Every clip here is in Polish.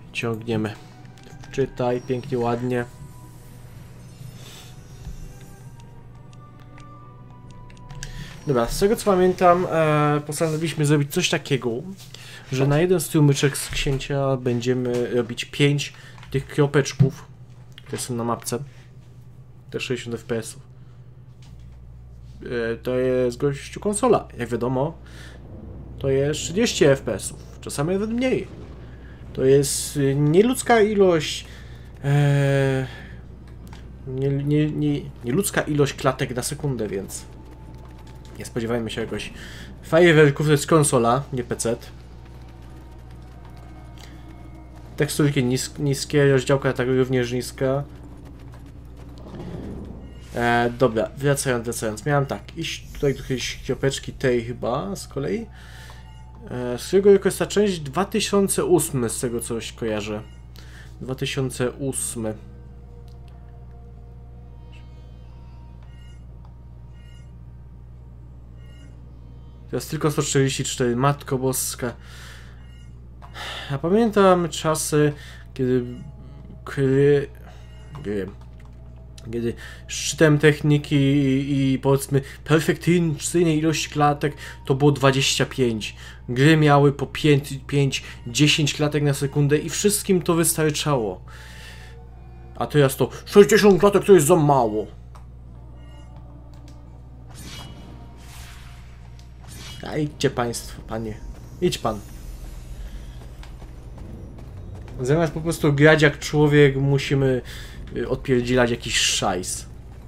ciągniemy. Wczytaj, pięknie, ładnie. Dobra, z tego co pamiętam, postanowiliśmy zrobić coś takiego, że na jeden strumyczek z księcia będziemy robić 5 tych kropeczków, które są na mapce. Te 60 fps-ów. To jest gościu konsola, jak wiadomo. To jest 30 fps-ów, czasami nawet mniej. To jest nieludzka ilość... nieludzka ilość klatek na sekundę, więc... Nie spodziewajmy się jakoś fajerwerków, to jest konsola, nie PC. Teksturki niskie, rozdziałka tak również niska. Dobra, wracając. Miałem tak, iść tutaj do jakiejś kropeczki tej chyba z kolei. Z którego roku jest ta część? 2008, z tego coś kojarzę. 2008. Teraz tylko 144, Matko Boska. Ja pamiętam czasy, kiedy szczytem techniki i powiedzmy perfekcyjnej ilości klatek to było 25. Gry miały po 5-10 klatek na sekundę i wszystkim to wystarczało. A teraz to 60 klatek to jest za mało. A idźcie państwo, panie. Idź pan. Zamiast po prostu grać jak człowiek, musimy odpierdzielać jakiś szajs.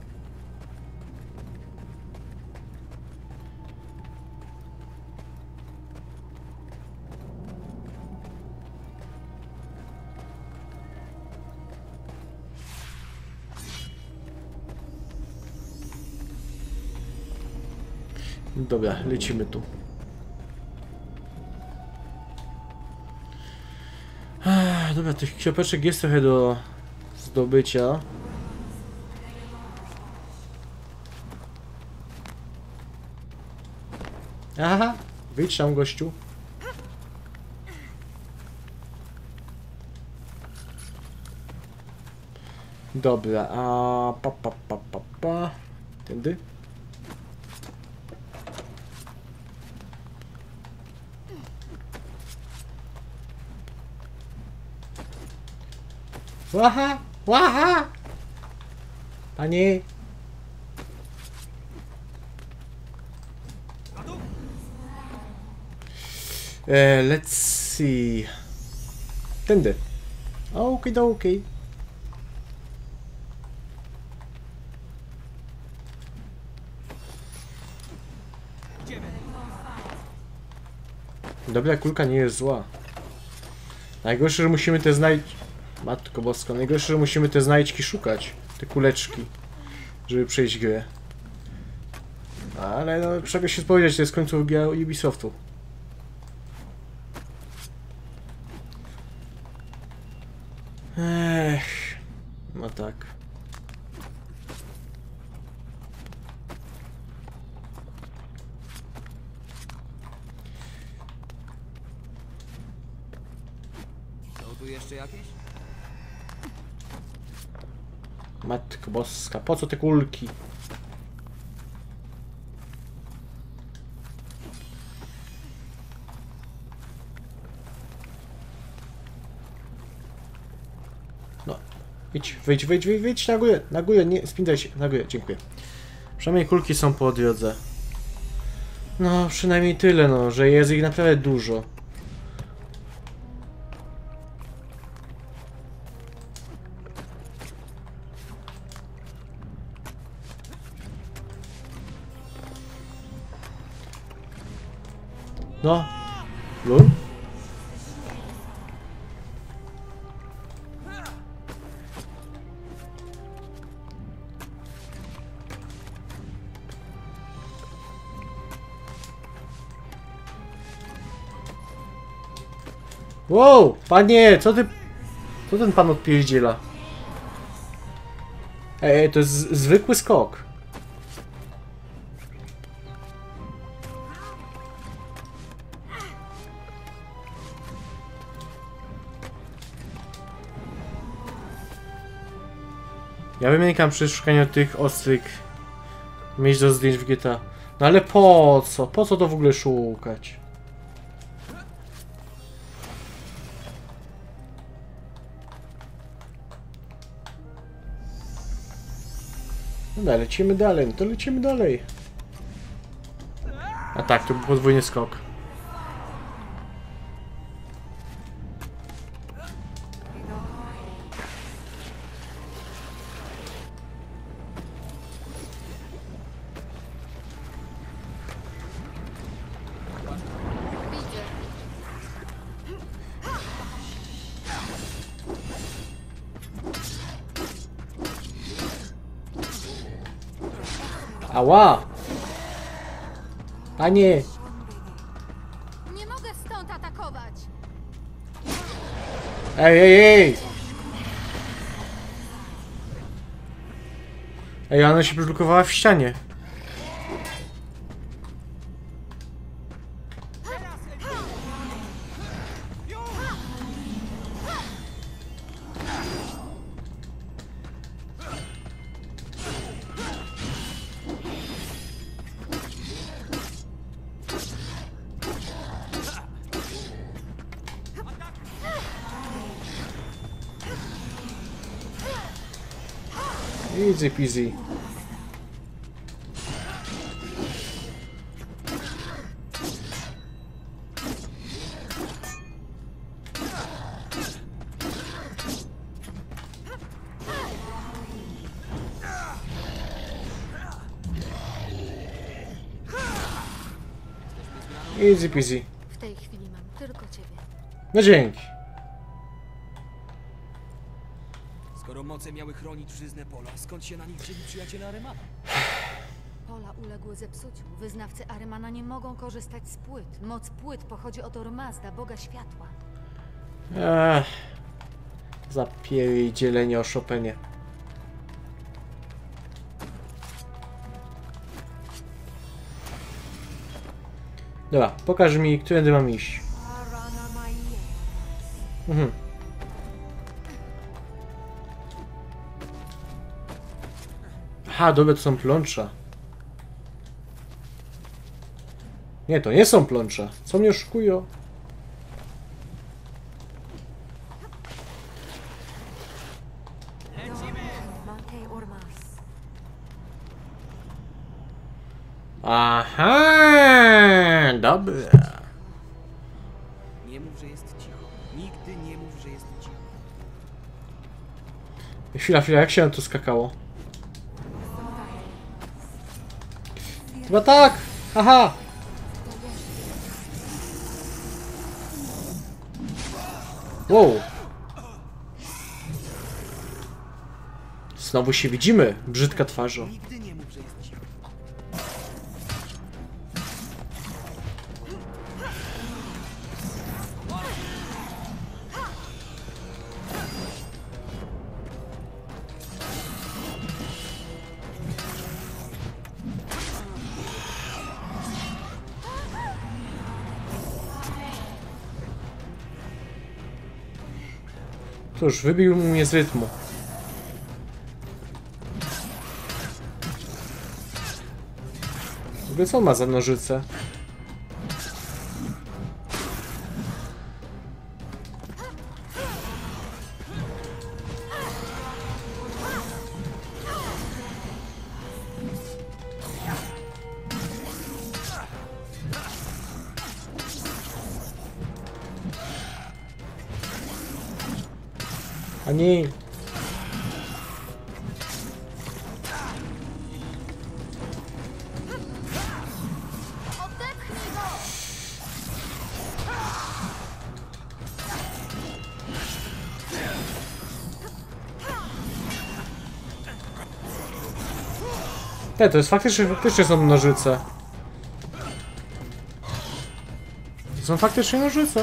Dobra, lecimy tu. Dobra, tych kropeczek jest trochę do zdobycia. Aha, wyjdź tam, gościu. Dobra, a pa. Tędy? Łaha! Panie! Let's see. Tędy. Okej. Dobra, kulka nie jest zła. Najgorsze, że musimy te Matko Boska, najgorsze, że musimy te znajdźki szukać. Te kuleczki. Żeby przejść grę. Ale no, trzeba się spowiedzieć, to jest końców gra Ubisoftu. No tak. Są tu jeszcze jakieś? Matko Boska, po co te kulki? No, wyjdź na górę, nie spindaj się, na górę, dziękuję. Przynajmniej kulki są po drodze. No, przynajmniej tyle, no, że jest ich naprawdę dużo. No. Lul? Wow, panie, co ten pan odpierdziela? To jest zwykły skok. Ja wymieniam przy szukaniu tych ostrych miejsc do zdjęć w GTA. No ale po co? Po co to w ogóle szukać? No dalej, lecimy dalej, no to lecimy dalej. A tak, to był podwójny skok. Widzę. Ała! Panie! Nie mogę stąd atakować. Ej, ej, ej! Ej, ona się blokowała w ścianie. Easy peasy. Easy peasy. W tej chwili mam tylko ciebie. No dzięki. Skoro moce miały chronić żyzne pola, skąd się na nich wzięli przyjaciele Arymana? Pola uległy zepsuciu. Wyznawcy Arymana nie mogą korzystać z płyt. Moc płyt pochodzi od Ormazda, boga światła. Zapierdzielenie o Chopinie. Dobra, pokaż mi, którędy mam iść. Mhm. Aha, dobra, to są plącza. Nie, to nie są plącza. Co mnie oszukują? Aha, dobra. Nie mów, że jest cicho. Nigdy nie mów, że jest cicho. Chwila, jak się na to skakało? Chyba tak! Aha! Wow! Znowu się widzimy, brzydka twarzą. Nigdy nie mów, że jest cicho. Cóż, wybił mnie z rytmu. W ogóle co on ma za nożyce? A nie. Odepchnij go! To jest faktycznie są nożyce. To są faktycznie nożyce.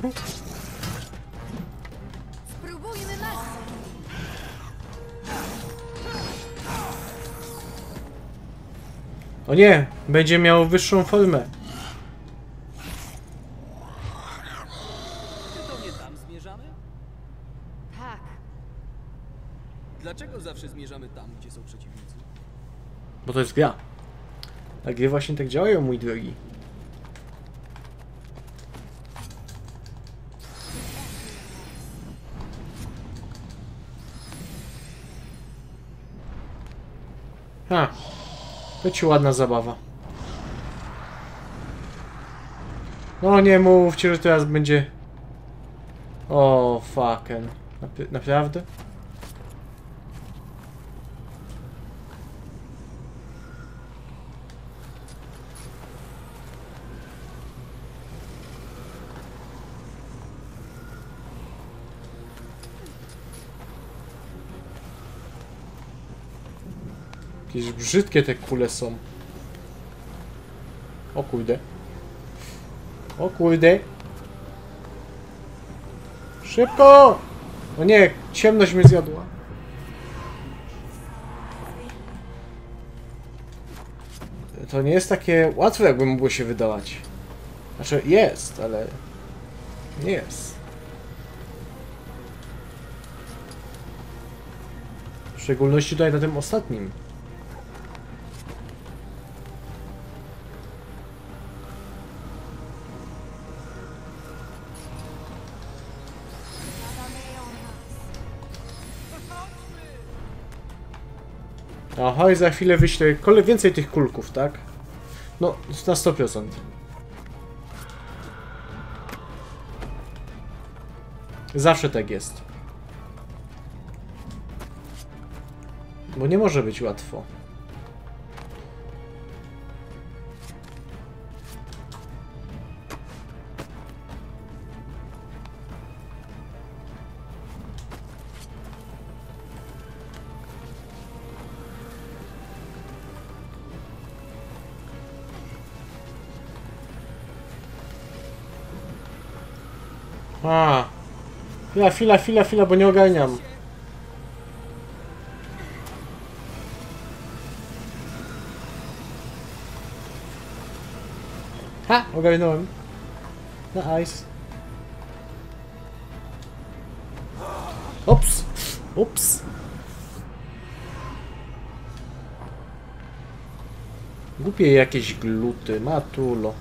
Spróbujmy magii. O nie, będzie miał wyższą formę. Czy to nie tam zmierzamy? Tak. Dlaczego zawsze zmierzamy tam, gdzie są przeciwnicy? Bo to jest gra. A gry właśnie tak działają, mój drogi. Ha. To ci ładna zabawa. No nie mówcie, że teraz będzie... O, fucking. Naprawdę? Jakieś brzydkie te kule są. O kurde. O kurde. Szybko! O nie, ciemność mnie zjadła. To nie jest takie łatwe, jakby mogło się wydawać. Znaczy jest, ale nie jest. W szczególności tutaj na tym ostatnim. Aha, i za chwilę wyślę więcej tych kulków, tak? No, na 100%. Zawsze tak jest. Bo nie może być łatwo. A, chwila, bo nie ogarniam. Ha, ogarnąłem. Nice. Ups, ups. Głupie jakieś gluty, matulo.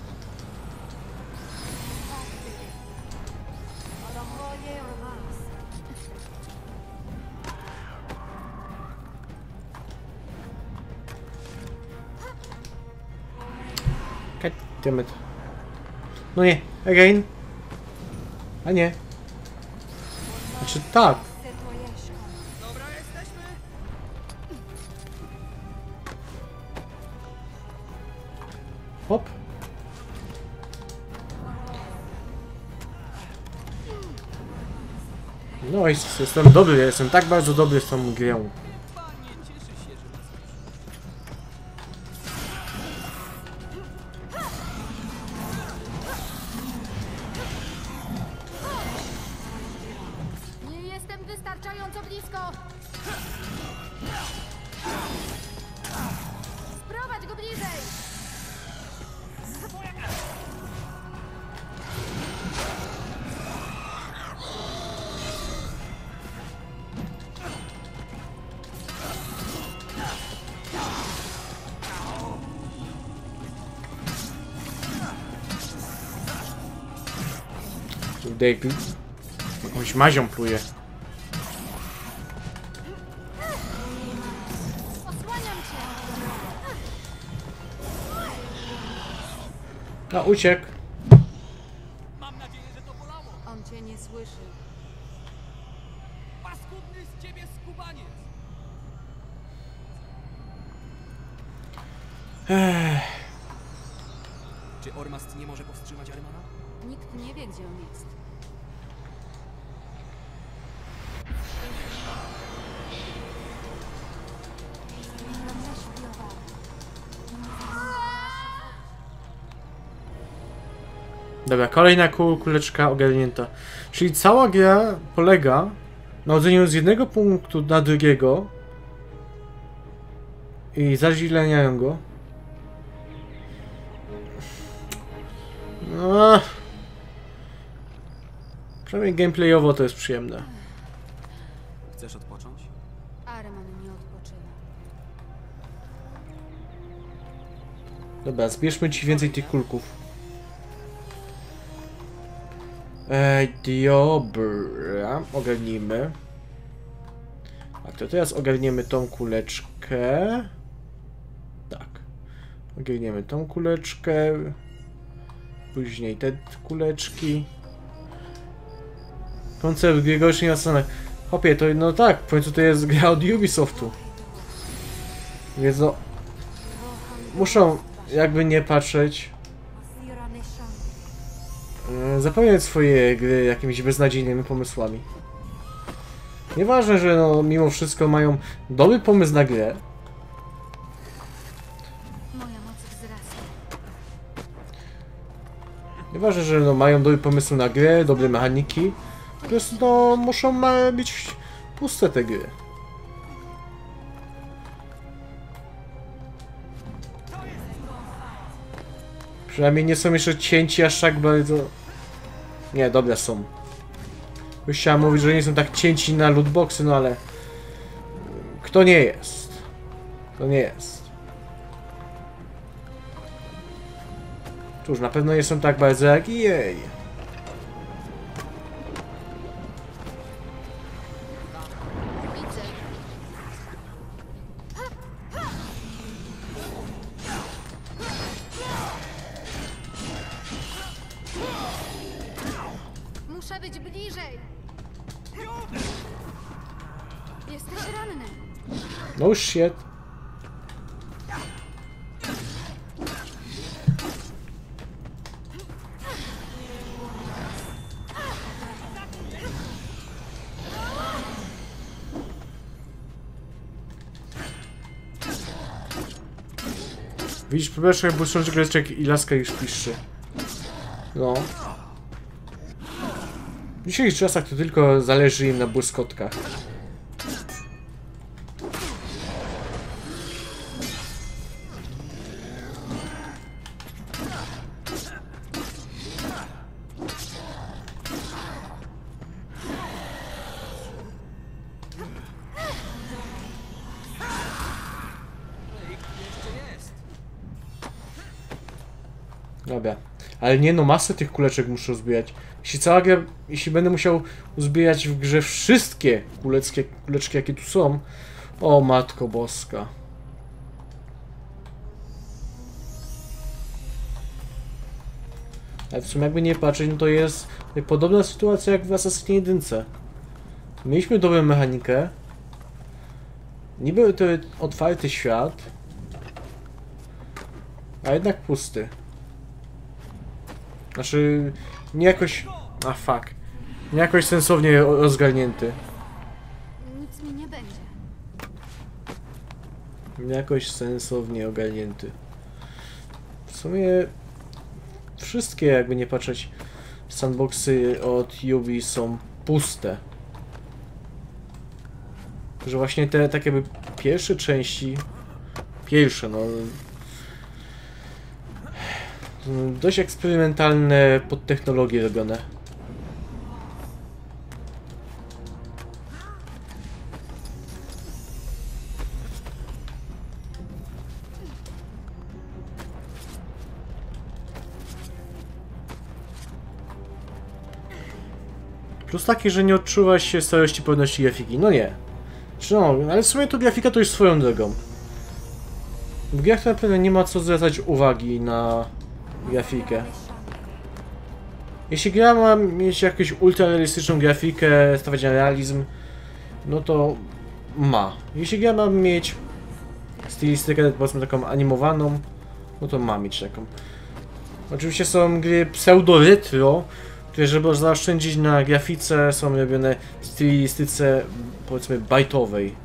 Goddammit. No nie, again. A nie. Znaczy tak. Dobra, jesteśmy! Hop. No i jestem dobry, ja jestem tak bardzo dobry w tą grę. Panie, cieszy się, że nas Nie jestem wystarczająco blisko! Sprowadź go bliżej! Tutaj jakąś mazią pluje. Osłaniam cię! A, uciekł. Mam nadzieję, że to bolało! On cię nie słyszy. Paskudny z ciebie skubaniec! Czy Ormast nie może powstrzymać Arymana? Nikt nie wie, gdzie on jest. Dobra, kolejna kuleczka ogarnięta. Czyli cała gra polega na chodzeniu z jednego punktu na drugiego i zazieleniają go. No. Przynajmniej gameplayowo to jest przyjemne. Chcesz odpocząć? Dobra, zbierzmy ci więcej tych kulków. Dobra, ogarnijmy. A to teraz ogarniemy tą kuleczkę. Tak. Ogarniemy tą kuleczkę. Później te kuleczki. Koncept gry gorszy nie ma cenę. Hopie, to no tak, w końcu to jest gra od Ubisoftu. Więc no... Muszą, jakby nie patrzeć, zapełniać swoje gry jakimiś beznadziejnymi pomysłami. Nieważne, że no, mimo wszystko mają dobry pomysł na grę. Moja moc wzrasta. Nieważne, że no, mają dobry pomysł na grę, dobre mechaniki. Po prostu no, muszą być puste te gry. Przynajmniej nie są jeszcze cięci aż tak bardzo... Nie, dobra są. Już chciałem mówić, że nie są tak cięci na lootboxy, no ale... Kto nie jest? Kto nie jest? Cóż, na pewno nie są tak bardzo jak jej. Muszę być bliżej. Jesteś ranny. No shit. Widzisz, próbujesz jak błyszczący grzeczek i laska już piszczy. No. W dzisiejszych czasach to tylko zależy im na błyskotkach. Dobra. Ale nie no, masę tych kuleczek muszę zbierać. Jeśli będę musiał uzbierać w grze wszystkie kuleczki jakie tu są. O matko boska. Ale w sumie jakby nie patrzeć, no to jest podobna sytuacja jak w Assassinie 1. Mieliśmy dobrą mechanikę. Niby to otwarty świat. A jednak pusty. Znaczy, nie jakoś... A fuck. Nie jakoś sensownie rozgarnięty. Nic mi nie będzie. Nie jakoś sensownie ogarnięty. W sumie... Wszystkie, jakby nie patrzeć, sandboxy od Ubi są puste. Że właśnie te tak jakby pierwsze części... Pierwsze, no... Dość eksperymentalne pod technologię robione. Plus taki, że nie odczuwa się starości pewności grafiki. No nie. No, ale w sumie to grafika to już swoją drogą. W grach to naprawdę nie ma co zwracać uwagi na grafikę. Jeśli gra ma mieć jakąś ultrarealistyczną grafikę, stawiać na realizm, no to ma. Jeśli gra ma mieć stylistykę, powiedzmy taką animowaną, no to ma mieć taką. Oczywiście są gry pseudo-retro, które żeby zaoszczędzić na grafice są robione w stylistyce, powiedzmy, bajtowej.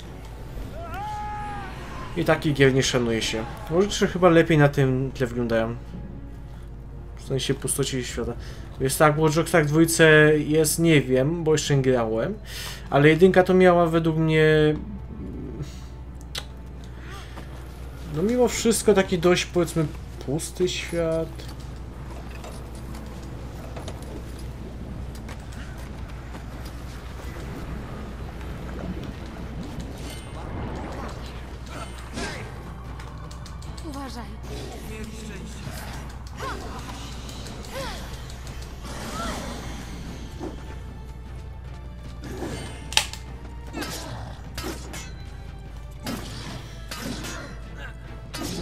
I takich gier nie szanuje się. Może chyba lepiej na tym tle wyglądają. W sensie pustoci świata. Jest tak, Watch Dogs 2 jest, nie wiem, bo jeszcze nie grałem. Ale jedynka to miała według mnie... No mimo wszystko taki dość, powiedzmy, pusty świat. Uważaj.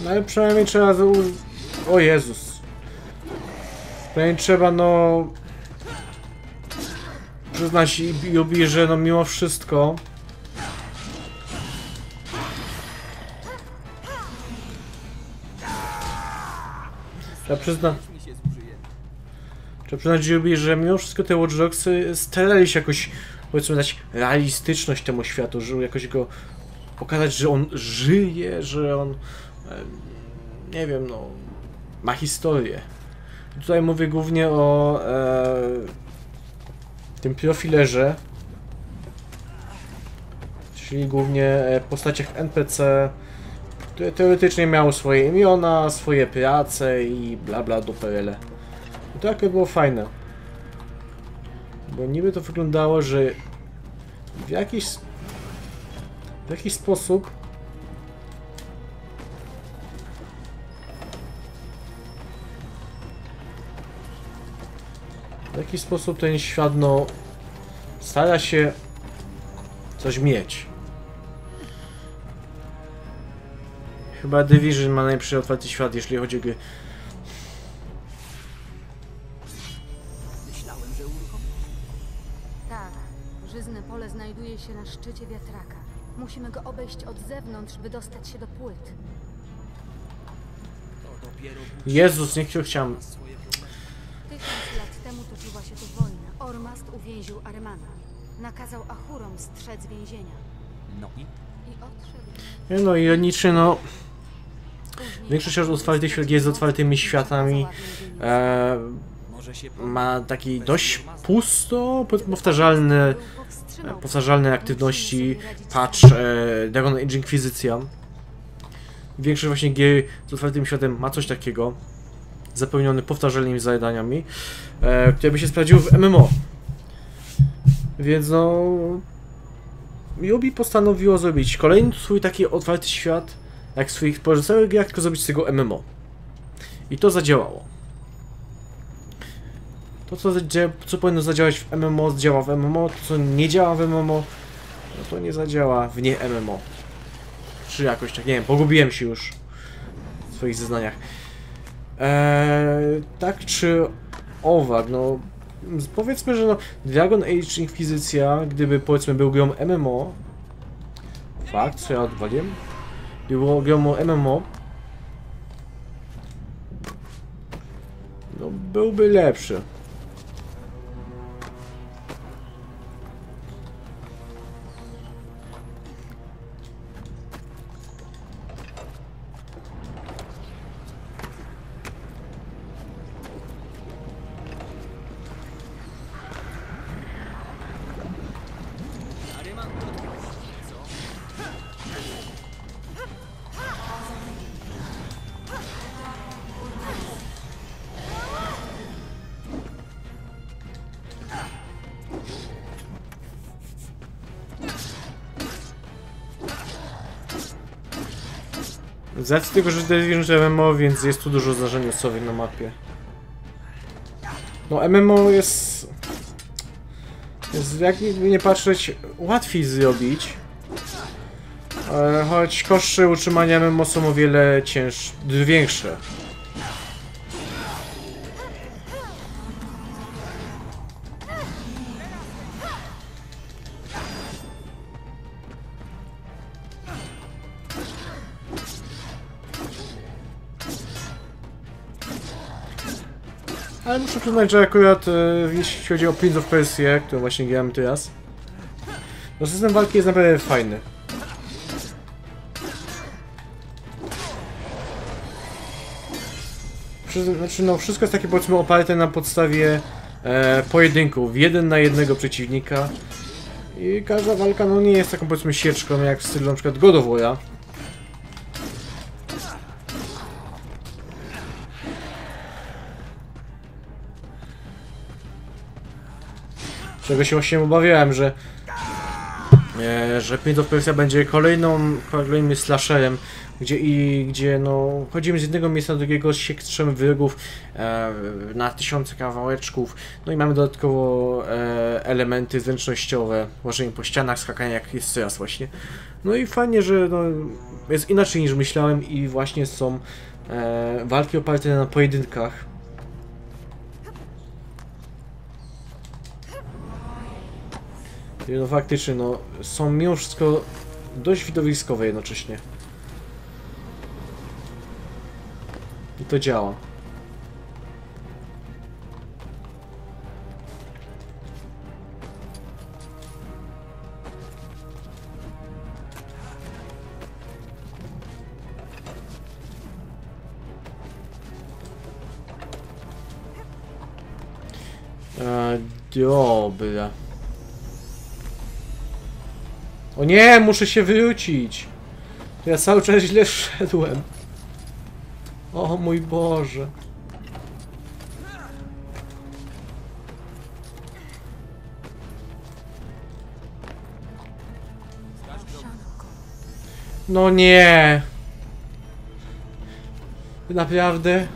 No ale przynajmniej trzeba... O Jezus. Przynajmniej trzeba, no... przyznać Yubi, że no mimo wszystko... Trzeba przyznać Yubi, że mimo wszystko te Watch Dogsy starali się jakoś, powiedzmy, dać realistyczność temu światu, że jakoś go pokazać, że on żyje, że on, nie wiem, no, ma historię. I tutaj mówię głównie o tym profilerze, czyli głównie postaciach NPC, które teoretycznie miały swoje imiona, swoje prace i bla bla do PRL. I to akurat było fajne. Bo niby to wyglądało, że w jakiś sposób ten świat, no, stara się coś mieć. Chyba Division ma najlepszy otwarty świat, jeśli chodzi o gry. Myślałem, że uruchomię. Tak, żyzne pole znajduje się na szczycie wiatraka. Musimy go obejść od zewnątrz, by dostać się do płyt. To dopiero Jezus, nie chciałem. swoje problemy. 1000 lat temu toczyła się tu wojna. Ormazd uwięził Arymana. Nakazał Achurom strzec więzienia. No i? I odszedł. Nie no, ironicznie, no, Później większość otwartych świat jest z otwartymi światami. Może się Ma taki dość pusto, powtarzalne aktywności, patch, Dragon Age Inkwizycja. Większość właśnie gier z otwartym światem ma coś takiego, zapełniony powtarzalnymi zadaniami, które by się sprawdziły w MMO. Więc no... Yubi postanowiło zrobić kolejny swój taki otwarty świat, jak w swoich pozostałych grach, tylko zrobić z tego MMO. I to zadziałało. To, co powinno zadziałać w MMO, działa w MMO, to, co nie działa w MMO, no to nie zadziała w nie MMO. Czy jakoś tak, nie wiem, pogubiłem się już w swoich zeznaniach. Tak czy owak, no powiedzmy, że no Dragon Age Inkwizycja, gdyby powiedzmy był grą MMO, fakt, co ja odwaliłem, gdyby było grą MMO, no byłby lepszy. Aryman dotknął. Co? Z racji tego, że Division to MMO, więc jest tu dużo zdarzeń losowych na mapie. No MMO jest jakby nie patrzeć, łatwiej zrobić. Choć koszty utrzymania MMO są o wiele większe. Ale muszę przyznać, że akurat jeśli chodzi o Prince of Persia, którą właśnie grałem teraz, no system walki jest naprawdę fajny. Znaczy, no wszystko jest takie, powiedzmy, oparte na podstawie pojedynków, 1 na 1 przeciwnika. I każda walka, no nie jest taką, powiedzmy, sieczką jak w stylu na przykład God of War'a. Czego się właśnie obawiałem, że że Prince of Persia będzie kolejnym slasherem, gdzie no chodzimy z jednego miejsca do drugiego, strzemy wrogów na tysiące kawałeczków, no i mamy dodatkowo elementy zręcznościowe, łażenie po ścianach, skakanie jak jest teraz właśnie. No i fajnie, że no, jest inaczej niż myślałem i właśnie są walki oparte na pojedynkach. No faktycznie, no, są mimo wszystko dość widowiskowe jednocześnie. I to działa. Dobra. O nie, muszę się wrócić. Ja cały czas źle szedłem. O mój Boże. No nie. Naprawdę?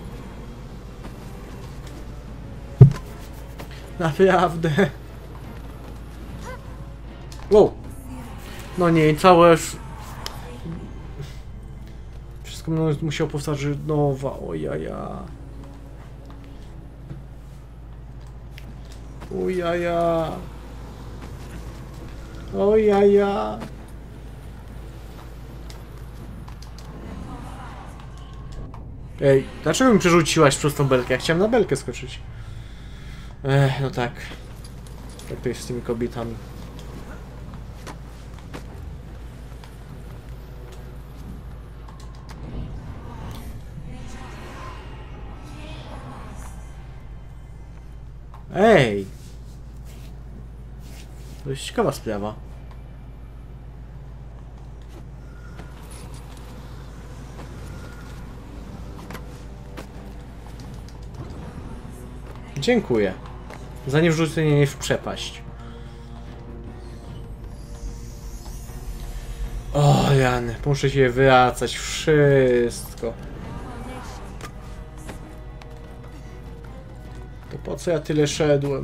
Naprawdę? Wow. No nie, całe... Wszystko będę musiał powtarzać od nowa, ojaja. Ojaja. Ojaja. Ej, dlaczego mi przerzuciłaś przez tą belkę? Ja chciałem na belkę skoczyć. No tak. Tak to jest z tymi kobietami. Ej! To jest ciekawa sprawa. Dziękuję. Za niewrzucenie mnie w przepaść. O, Jan, muszę się wracać. Wszystko. To po co ja tyle szedłem?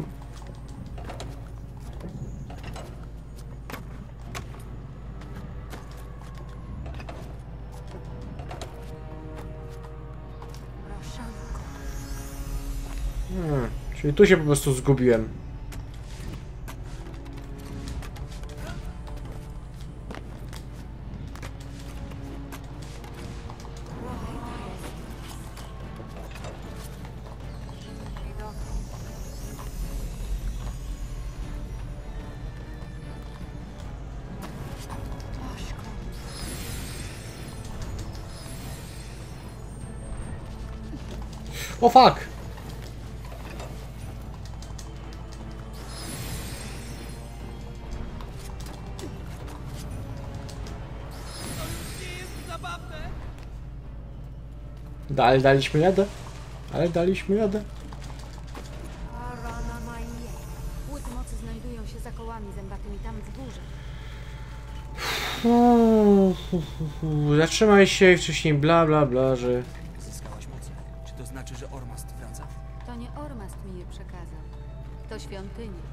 Czyli tu się po prostu zgubiłem. O fuck! Ale daliśmy radę. Ale daliśmy radę. Płyty mocy znajdują się za kołami zębatymi tam w górze. Zatrzymaj się wcześniej bla bla bla, że... Zyskałaś moc. Czy to znaczy, że Ormast wraca? To nie Ormast mi je przekazał. To świątynia.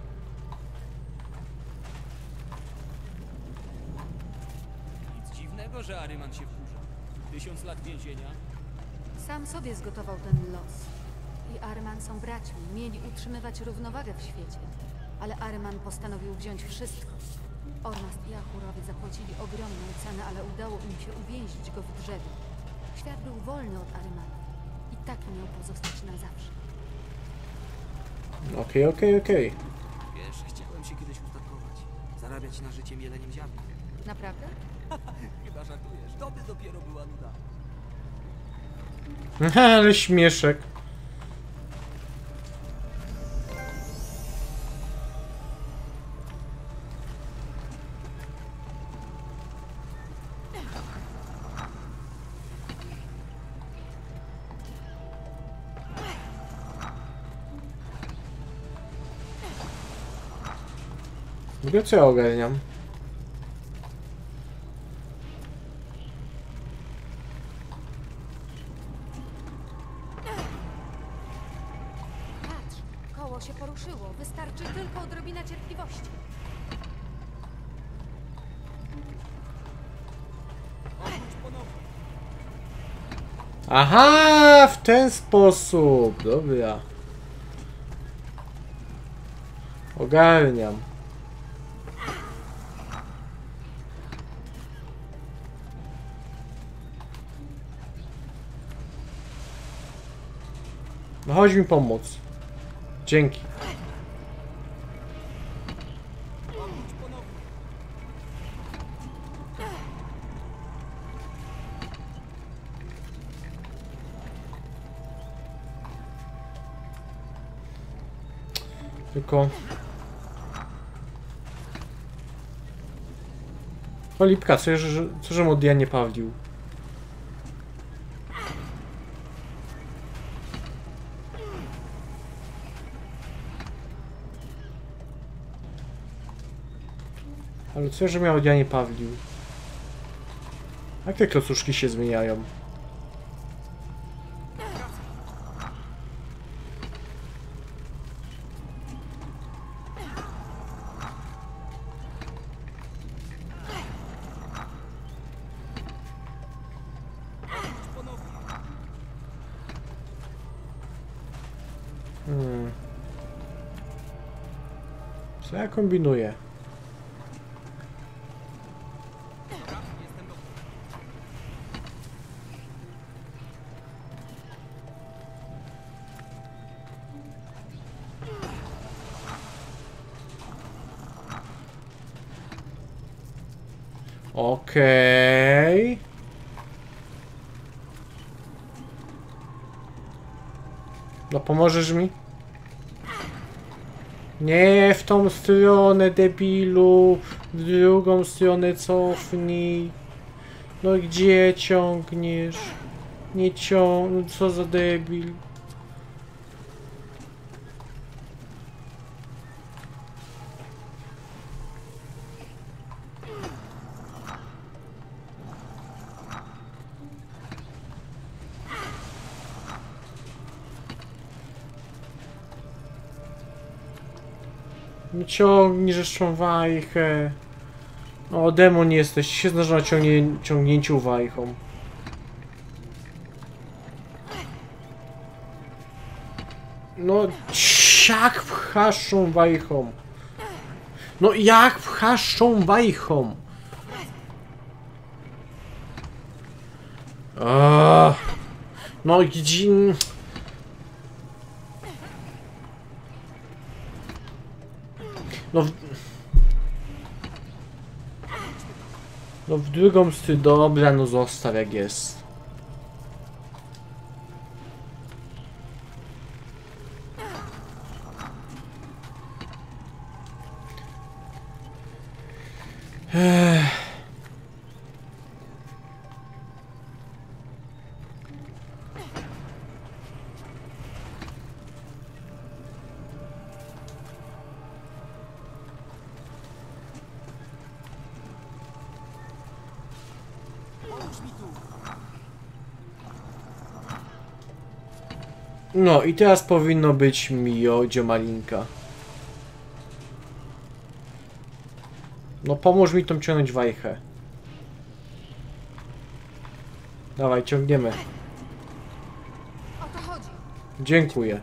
Nic dziwnego, że Aryman się wkurza. 1000 lat więzienia. Sam sobie zgotował ten los. I Aryman są braćmi. Mieli utrzymywać równowagę w świecie. Ale Aryman postanowił wziąć wszystko. Ormast i Achurowie zapłacili ogromną cenę, ale udało im się uwięzić go w drzewie. Świat był wolny od Arymana. I taki miał pozostać na zawsze. Okej. Wiesz, chciałem się kiedyś ustatkować. Zarabiać na życie mieleniem ziarna. Naprawdę? Chyba żartujesz. To by dopiero była nuda. Ale śmieszek. W ogóle co ja ogarniam? gości. Obróć ponownie. Aha, w ten sposób. Dobra. Ogarniam. No chodź mi pomóc. Dzięki. Obróć ponownie. Tylko... Cholipka, co żem od Janie Pawlił? Ale co, że miał od Janie Pawlił? Jak te klocuszki się zmieniają? Co ja kombinuję? Okej. No pomożesz mi? Nie w tą stronę, debilu. W drugą stronę cofnij. No gdzie ciągniesz? Nie ciąg... Co za debil. Nie ciągnij rzeczą wajchę. O, demon jesteś. Się znasz na ciągnięciu wajchą. No, jak pchasz tą wajchą? No, jak pchasz tą wajchą? No, gdzie... No w drugą stronę, dobra, no zostaw jak jest. No i teraz powinno być Miodzio Malinka. No pomóż mi tą ciągnąć wajchę. Dawaj, ciągniemy. O to chodzi. Dziękuję.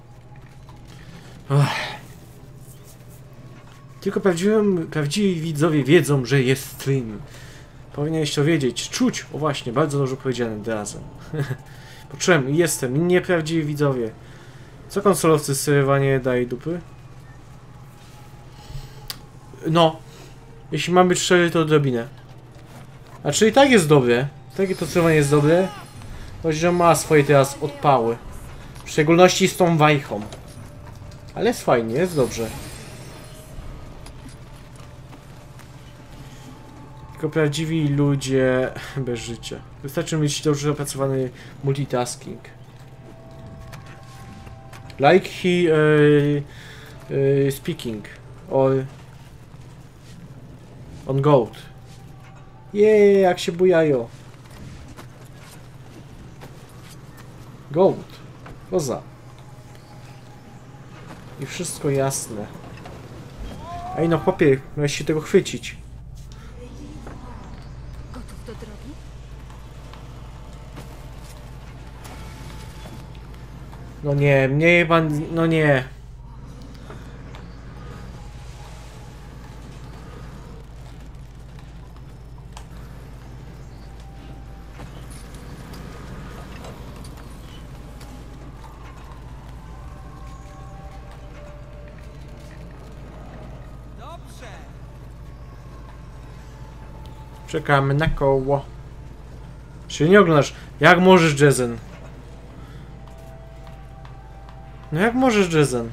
Tylko prawdziwi widzowie wiedzą, że jest stream. Powinieneś to wiedzieć, czuć. O właśnie, bardzo dobrze powiedziane od razu. Poczułem, jestem, nieprawdziwi widzowie. Co konsolowcy sterowanie daje dupy? No, jeśli mam być szczery, to odrobinę. A czyli tak jest dobre. Takie to sterowanie jest dobre. Choć że ma swoje teraz odpały. W szczególności z tą wajchą. Ale jest fajnie, jest dobrze. Tylko prawdziwi ludzie bez życia. Wystarczy mieć dobrze opracowany multitasking. Like he speaking or on goat. Jeee, jak się bujają. Goat. Koza. I wszystko jasne. Ej no chłopie, miałeś się tego chwycić. Gotów do drogi? No nie, mnie pan... no nie. Dobrze! Czekamy na koło. Czy nie oglądasz? Jak możesz, Jezen? No jak możesz, Jezen?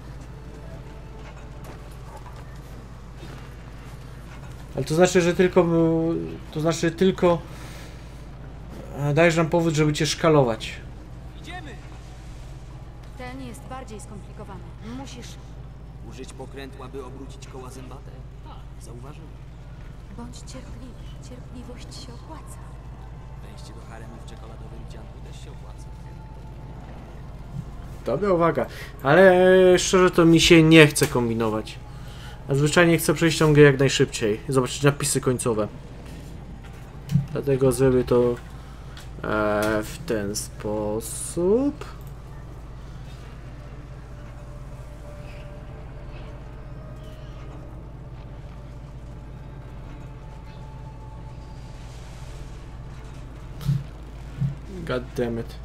Ale to znaczy, że tylko... To znaczy tylko... Dajesz nam powód, żeby cię szkalować. Idziemy! Ten jest bardziej skomplikowany. Musisz... Użyć pokrętła, by obrócić koła zębate? Tak, zauważyłem. Bądź cierpliwy. Cierpliwość się opłaca. Wejście do haremu w czekoladowym wdzianku też się opłaca. Dobra uwaga. Ale szczerze to mi się nie chce kombinować. A zwyczajnie chcę przejść tą grę jak najszybciej. Zobaczyć napisy końcowe. Dlatego zrobię to w ten sposób. God damn it.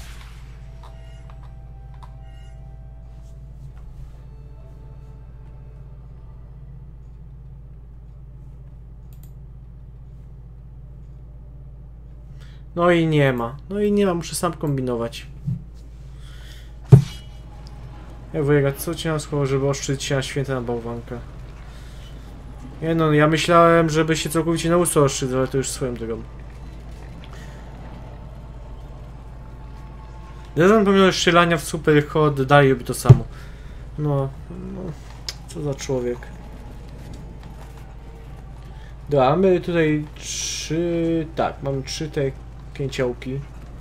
No i nie ma. No i nie ma, muszę sam kombinować. Wujek, co ci nam słowo, żeby oszczędzić się na święta na bałwankę? Nie no, ja myślałem, żeby się całkowicie na uso oszczędzić, ale to już swoją drogą. Dezan pomimo strzelania w super hot daje by to samo. No, co za człowiek. Dobra, mamy tutaj 3... Tak, mamy 3 te pięciołki.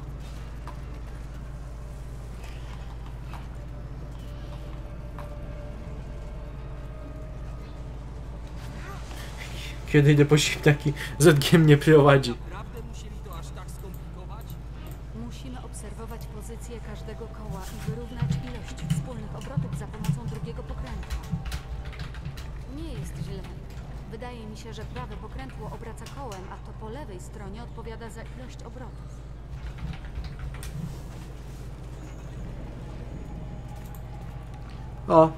Kiedy idę po taki ZG mnie prowadzi. Naprawdę musieli to aż tak skomplikować? Musimy obserwować pozycję każdego koła i wyrównać ilość wspólnych obrotów za pomocą drugiego pokrętła. Nie jest źle. Wydaje mi się, że prawe pokrętło obraca kołem, a to po lewej stronie odpowiada za ilość obrotów. O!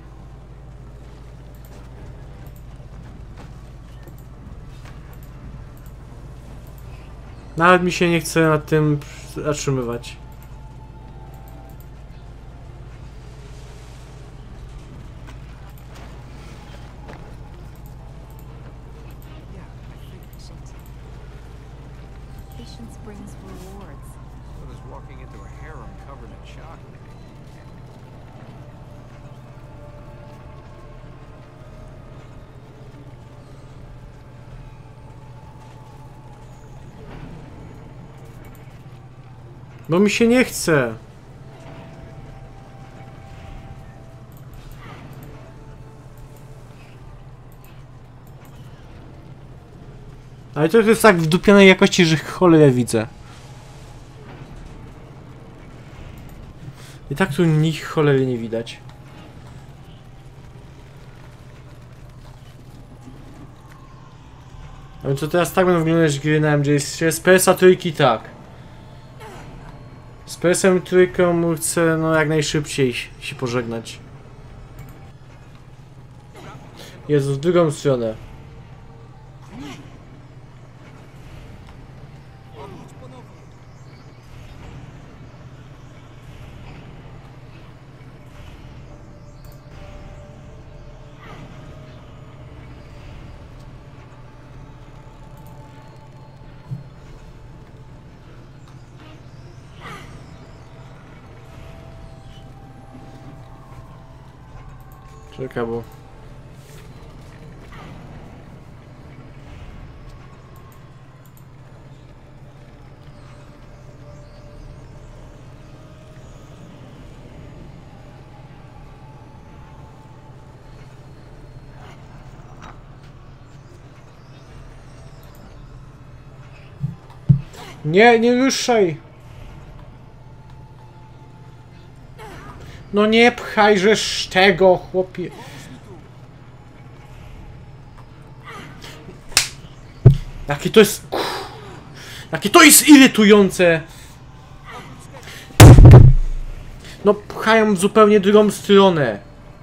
Nawet mi się nie chce nad tym zatrzymywać. Patience brings rewards. So there's walking into a harem covered in chocolate. Bo mi się nie chce. Ale to jest tak w dupianej jakości, że cholerę widzę. I tak tu nikt cholery nie widać. Ale to teraz tak będą wyglądać gry na MJ3. Z PS-a trójki tak. Z PS-em trójką chcę no jak najszybciej się pożegnać. Jezu, w drugą stronę. Obróć ponownie. Czekaj, bo... Nie, nie ruszaj! No nie pchajżesz tego, chłopie. Jakie to jest... Jakie to jest irytujące! No pchają w zupełnie drugą stronę.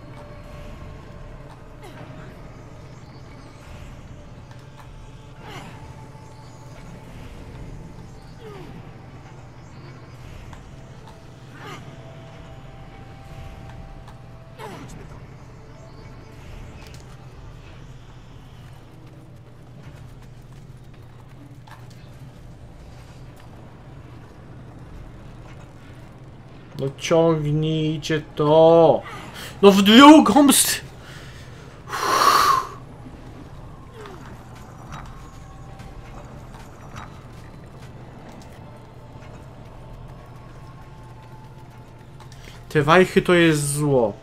No ciągnijcie to! No w drugą Te wajchy to jest zło.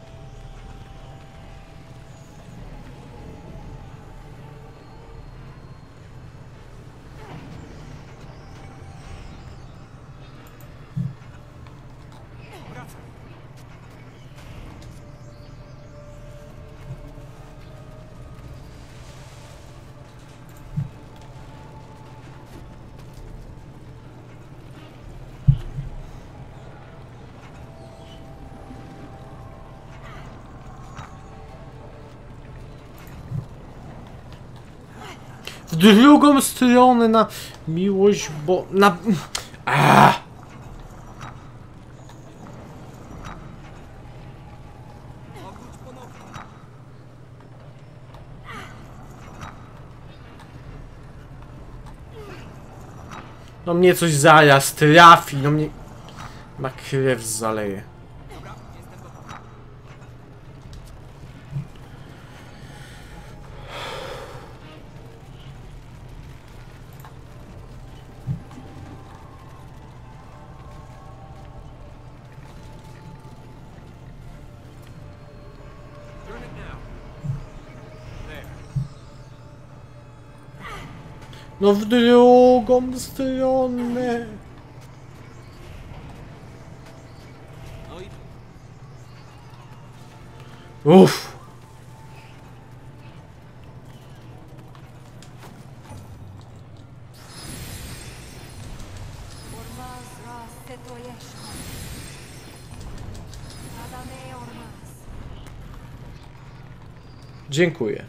W drugą stronę na miłość, bo na... No mnie coś zaraz trafi, no mnie... Ma krew zaleje. No w drugą stronę. Uff. Dziękuję.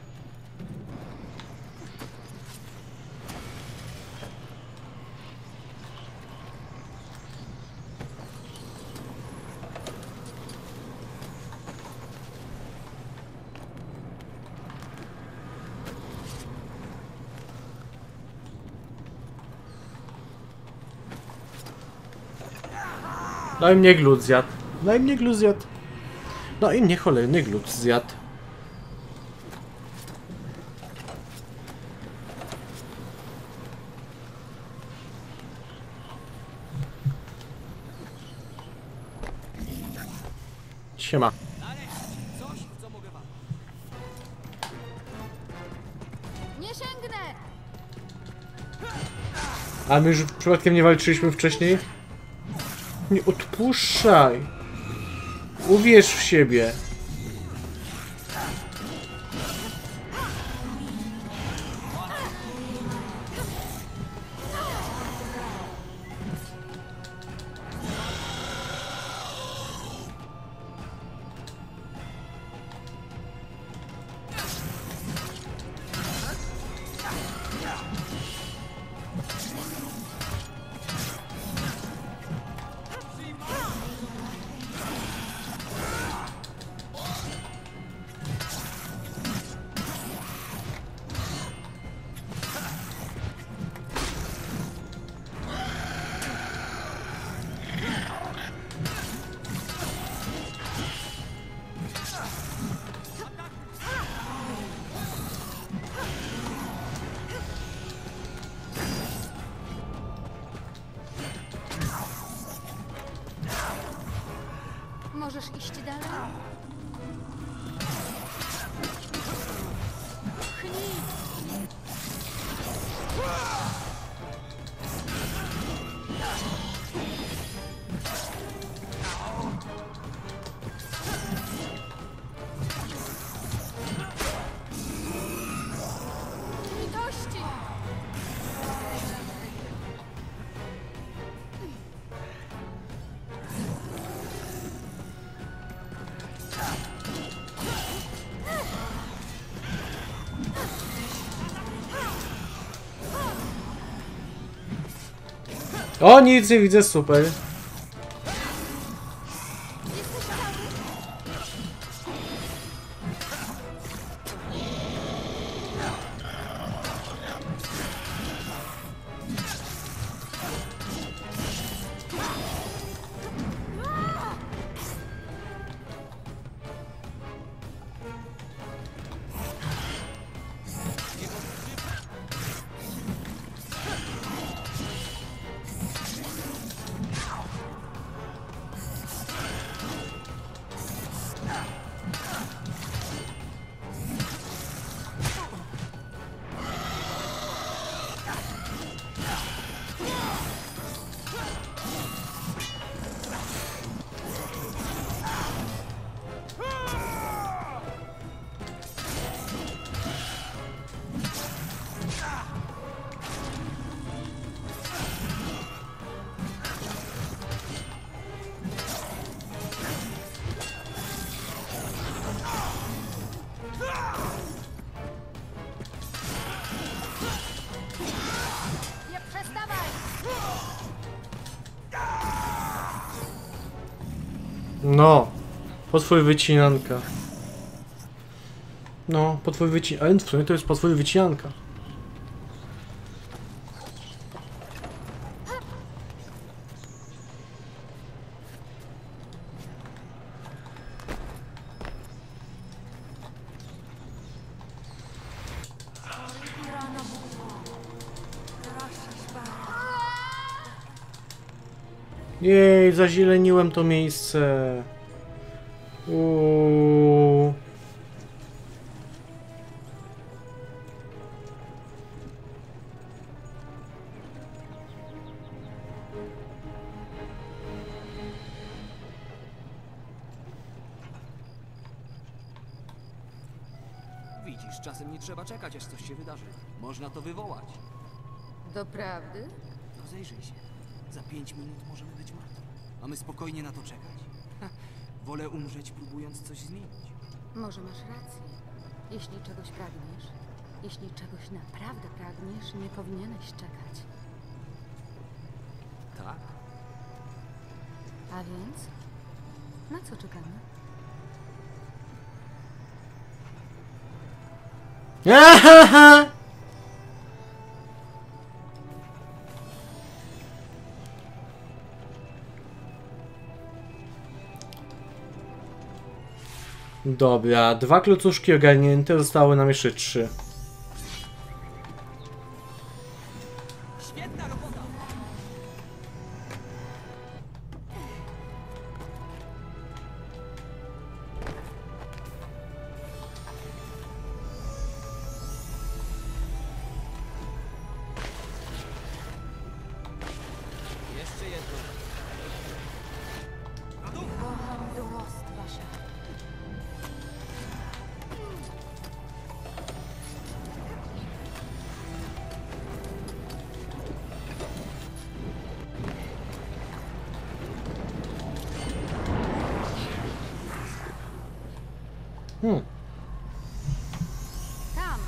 No i mnie glut zjadł. No i mnie glut zjadł. No i mnie cholerny glut zjadł. Siema. Coś, w co mogę wam. Nie sięgnę! A my już przypadkiem nie walczyliśmy wcześniej? Nie odpuszczaj. Uwierz w siebie. Możesz iść dalej? Pchnij! O, nic nie widzę, super. Nie przestawaj! No, potwór wycinanka. No, potwór wycinanka. Ale w sumie to jest potwór wycinanka. Jej, zazieleniłem to miejsce. Uuu. Widzisz, czasem nie trzeba czekać, aż coś się wydarzy. Można to wywołać. Doprawdy? Rozejrzyj się. Za 5 minut możemy być martwi. Mamy spokojnie na to czekać. Ha, wolę umrzeć, próbując coś zmienić. Może masz rację. Jeśli czegoś pragniesz, jeśli czegoś naprawdę pragniesz, nie powinieneś czekać. Tak? A więc? Na co czekamy? Ahaha! Dobra, 2 klocuszki ogarnięte, zostały nam jeszcze 3. Świetna robota! Jeszcze jedno. Na dół! Kocham dorostwa się. Tam!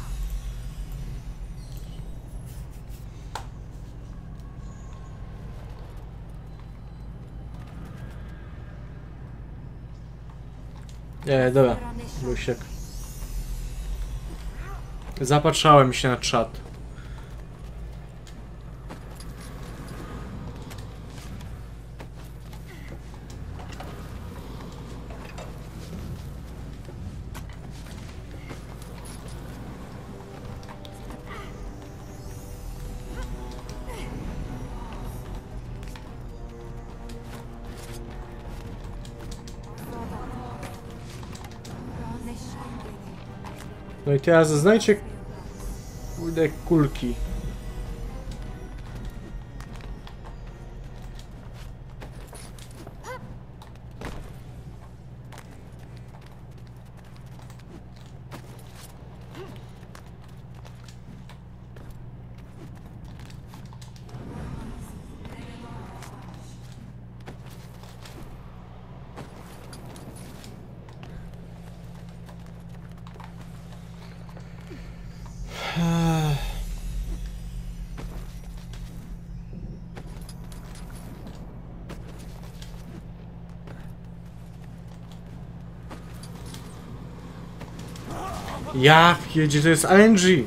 Dobra, Lusiek. Zapatrzałem się na czat. No i teraz znajdźcie kurde kulki. Ja wiedzie, to jest RNG.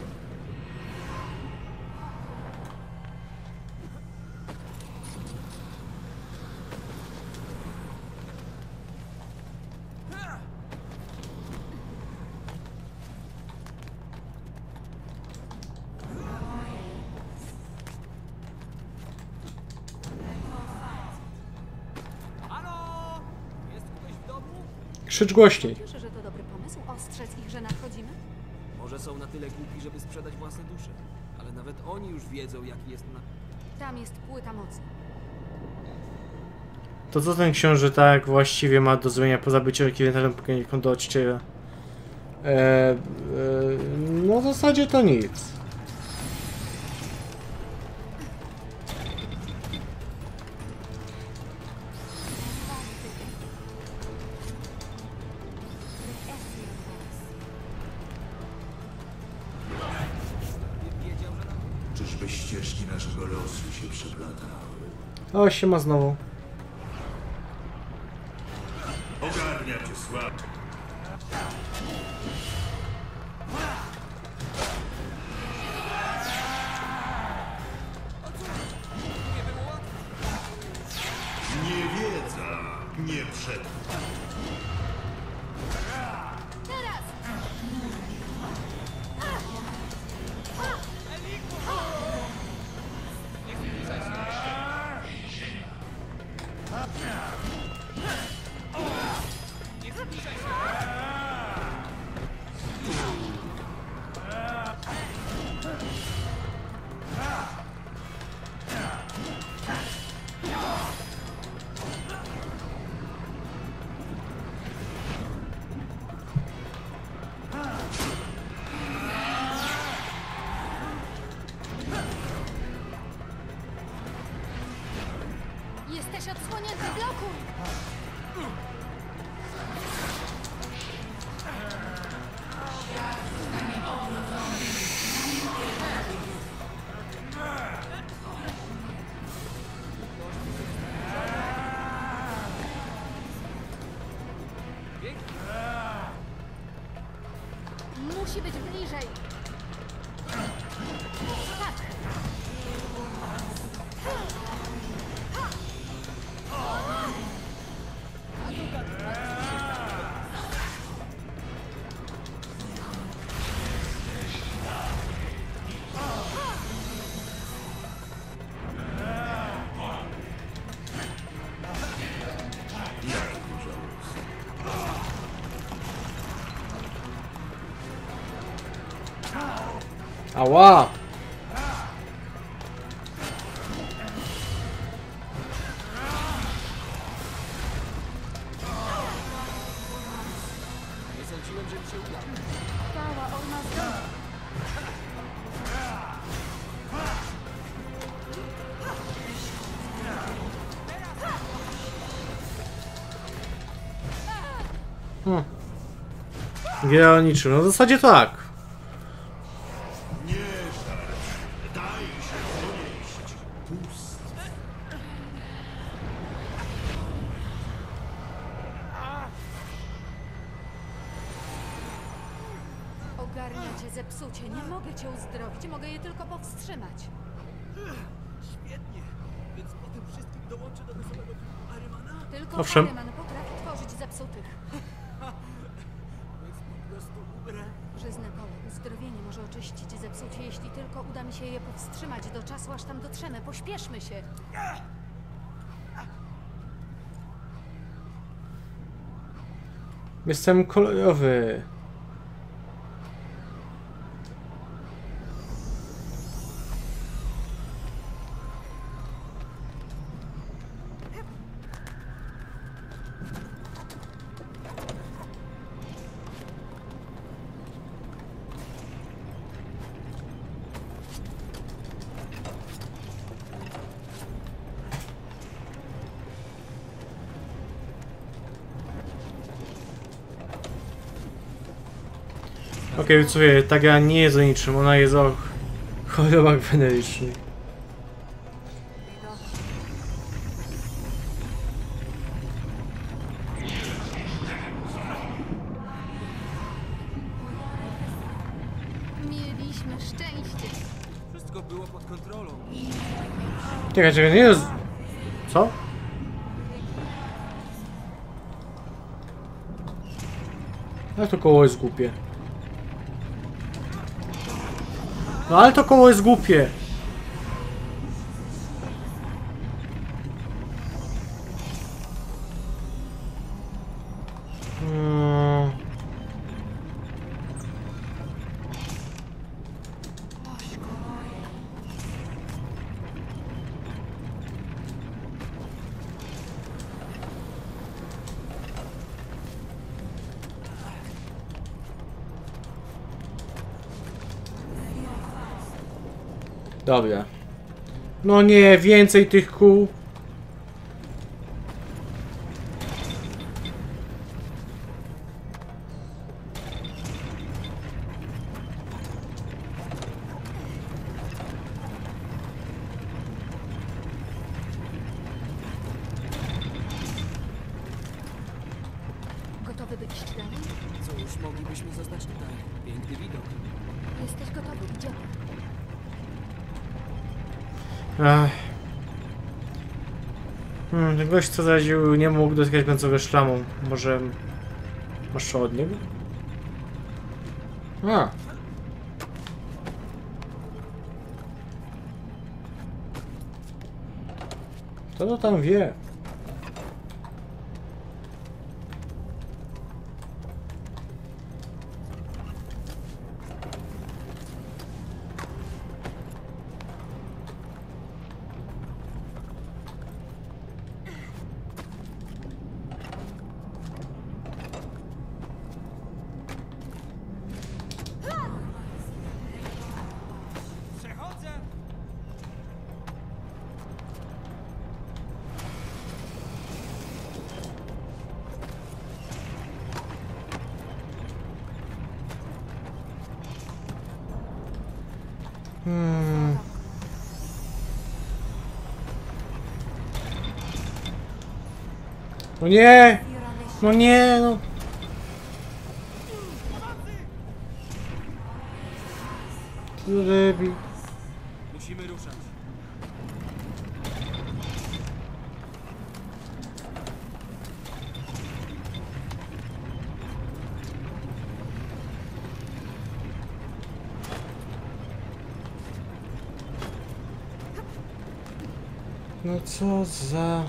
Halo? Jest ktoś w domu? Krzycz głośniej. Cieszę, że to dobry pomysł ostrzec ich, że nadchodzimy. Może są na tyle głupi, żeby sprzedać własne dusze. Ale nawet oni już wiedzą, jaki jest na... Tam jest płyta mocy. To co ten książę tak właściwie ma do zrobienia po zabiciu rekwizytorem konto odciera? No w zasadzie to nic. Czyżby ścieżki naszego losu się przeplatały? O, siema znowu. Ogarnia cię słab. Niewiedza nie przetrwa. Jesteś odsłonięty, blokuj! Musi być bliżej. Tak. Ała! Nie sądziłem, że mi się uda. Chwała, on ma zdrowie. Gra o niczym. No w zasadzie tak. Nie żarć. Daj się ponieść. Pust. Ogarnia cię zepsucie. Nie mogę cię uzdrowić. Mogę je tylko powstrzymać. Świetnie. Więc po tym wszystkim dołączę do wesołego filmu Arymana? Tylko Owszem. Aryman potrafi tworzyć zepsutych. Więc po prostu umrę. Żyzne pole. Uzdrowienie może oczyścić zepsucie, jeśli tylko uda mi się je powstrzymać do czasu, aż tam dotrzemy. Pośpieszmy się. Jestem kolorowy. Okej, słuchaj, ta gra nie jest o niczym, ona jest o chorobach wenerycznych. Wszystko było pod kontrolą. Czekaj, nie jest... Co? Ale to koło jest głupie. No ale to koło jest głupie. Dobra. No nie, więcej tych kół. Gotowy wyjść dalej? Cóż, moglibyśmy zostać tutaj. Piękny widok. Jesteś gotowy, idziemy. Ach. Ten gość co zaraził nie mógł dotknąć końcowego szlamu. Może... Masz co od niego? A. Kto to tam wie? Przechodzę! No nie! No nie, no. Debil. Musimy ruszać. No co za...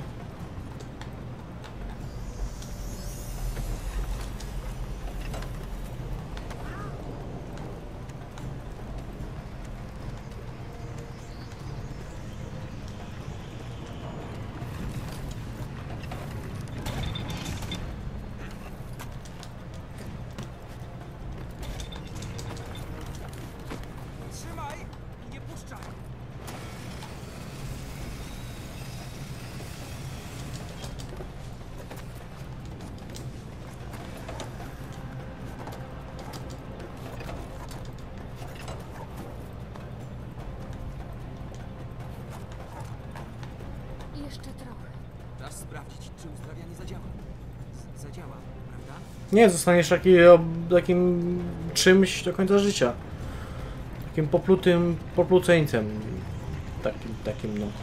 Trzymaj i nie puszczaj. Jeszcze trochę. Czas sprawdzić, czy uzdrawianie zadziała. Zadziała, prawda? Nie, zostaniesz takim czymś do końca życia. Takim popluceńcem. Takim no.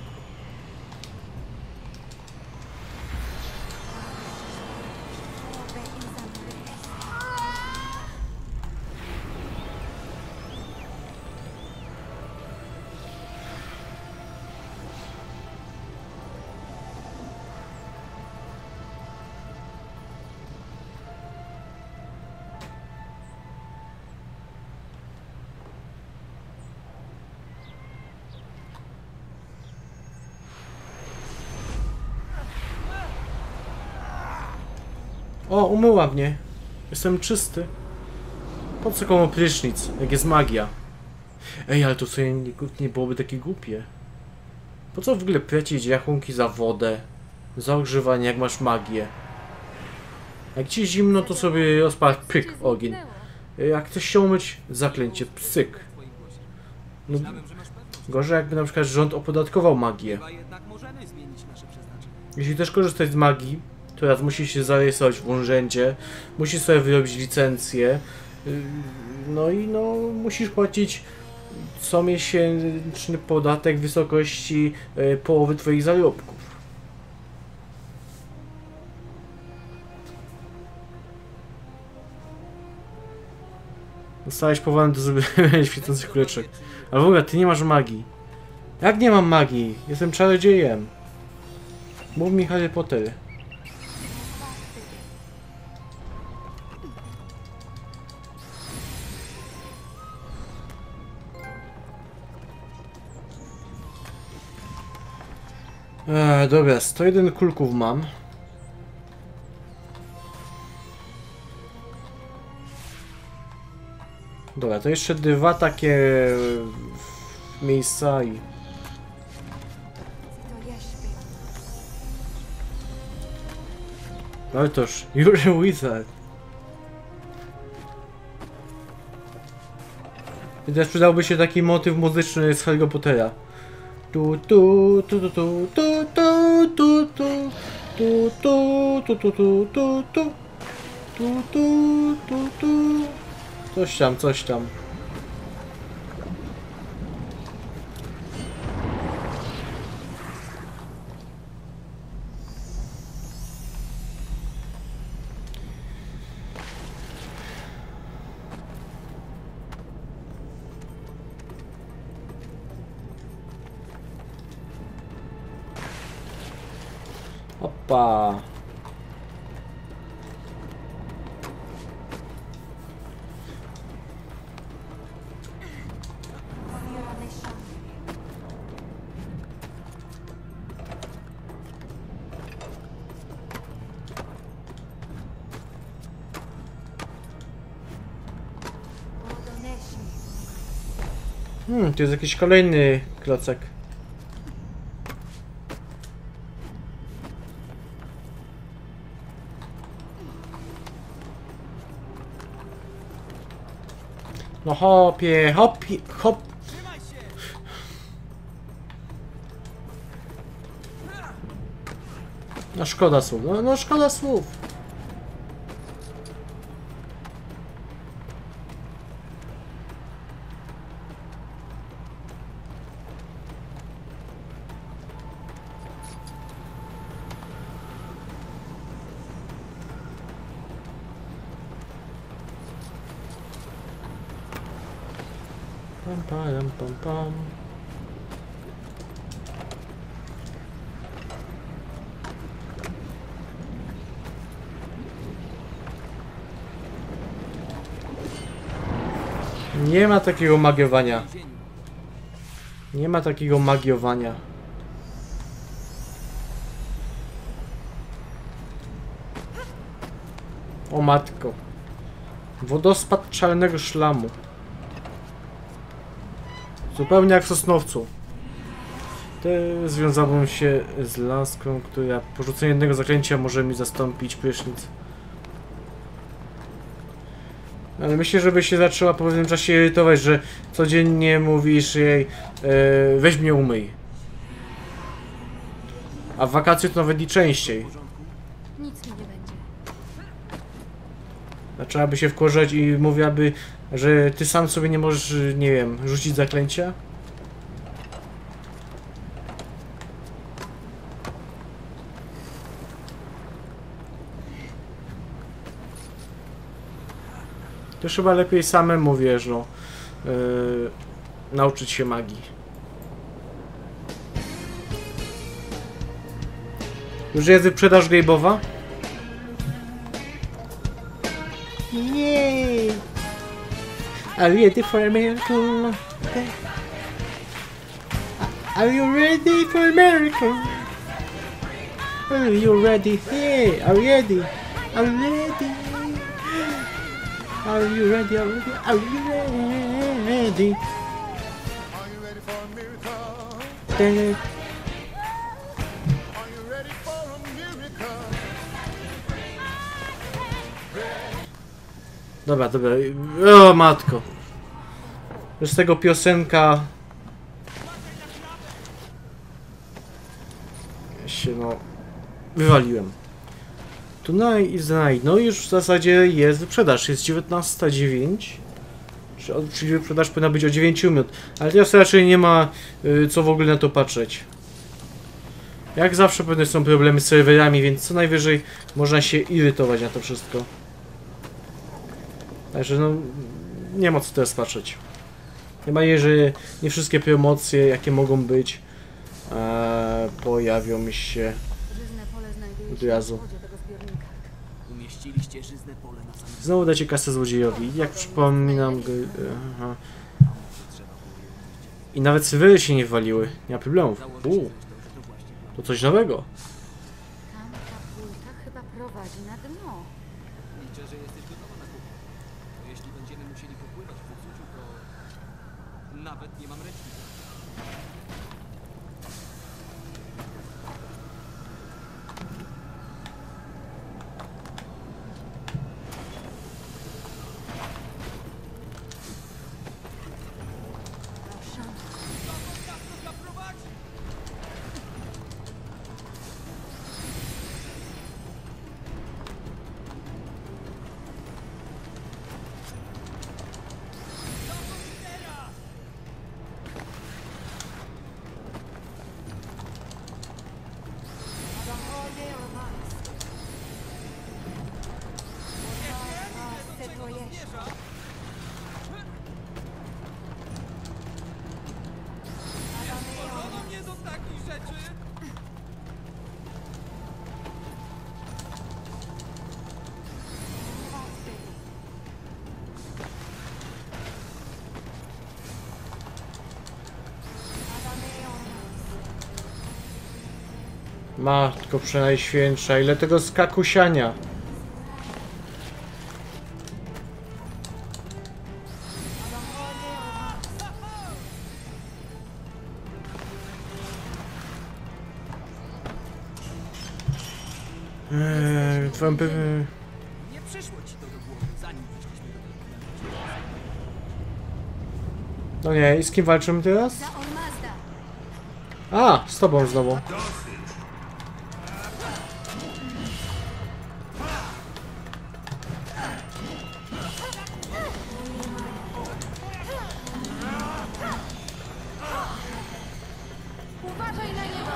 O, umyła mnie. Jestem czysty. Po co komu prysznic, jak jest magia? Ej, ale to sobie nie byłoby takie głupie. Po co w ogóle płacić rachunki za wodę? Za ogrzewanie, jak masz magię? Jak ci zimno, to sobie rozpal pyk ogień. Jak chcesz się umyć, zaklęcie psyk. W twoim głosie. No, Myślałem, że masz pewność. gorzej jakby na przykład rząd opodatkował magię. Chyba jednak możemy zmienić nasze przeznaczenie. Jeśli też korzystać z magii, to raz musisz się zarejestrować w urzędzie, musisz sobie wyrobić licencję, no i no musisz płacić comiesięczny podatek w wysokości połowy twoich zarobków. Zostałeś powołany do zrobienia świecących kuleczek. Ale w ogóle ty nie masz magii. Jak nie mam magii? Jestem czarodziejem. Mów mi Harry Potter. Dobra, 101 kulków mam. Dobra, to jeszcze dwa takie miejsca i... Ale toż, you're a wizard. I też przydałby się taki motyw muzyczny z Harry'ego Pottera. Tu tu tu tu tu tu tu tu tu tu tu tu tu tu tu tu tu tu. Coś tam, coś tam. Opa. Tu jest jakiś kolejny klocek. No hopie, hopie, hop. No szkoda słów, no szkoda słów. Pam, pam, pam, pam. Nie ma takiego magiowania. Nie ma takiego magiowania. O matko. Wodospad czarnego szlamu. Zupełnie jak w Sosnowcu. Związałbym się z laską, która po rzuceniu jednego zaklęcia może mi zastąpić prysznic. Ale myślę, żeby się zaczęła po pewnym czasie irytować, że codziennie mówisz jej weź mnie umyj. A w wakacje to nawet i częściej. Nic mi nie będzie. Zaczęłaby się wkurzać i mówiłaby, że ty sam sobie nie możesz, nie wiem, rzucić zaklęcia? To chyba lepiej samemu, wiesz, no, nauczyć się magii. Już jest wyprzedaż Gabe'owa? Yay! Are you ready for a miracle? Are you ready for a miracle? Are you ready? Hey, are you ready? Are you ready? Are you ready? Are you ready? Are you ready? Are you ready for a miracle? Dang. Are you ready for a miracle? Dobra, dobra. O matko. Już z tego piosenka... się no... wywaliłem. Tonight is the night. No już w zasadzie jest wyprzedaż. Jest 19:09. Czyli wyprzedaż powinna być o 9 minut. Ale teraz raczej nie ma co w ogóle na to patrzeć. Jak zawsze pewnie są problemy z serwerami, więc co najwyżej można się irytować na to wszystko. Także no, nie ma co teraz patrzeć. Chyba że nie wszystkie promocje, jakie mogą być, pojawią się Żyzne pole znajduje od się razu. na wodzie tego zbiornika. Umieściliście żyzne pole na samym... Znowu dacie kasę złodziejowi. Jak przypominam... Aha. I nawet serwery się nie waliły. Nie ma problemów. Założę się zresztą, że to właśnie plan. To coś nowego. Tam ta płyta chyba prowadzi na dno. Liczę, że jesteś gotowa na kłopot. Bo jeśli będziemy musieli popływać w popsuciu, to... Nawet nie mam ręcznika. Matko Przenajświętsza, ile tego skakusiania. Wampyry... Nie przyszło ci to do głowy, zanim wyszliśmy do tej planety. No nie, i z kim walczymy teraz? Za Ormazda! A, z tobą znowu. Uważaj na niego!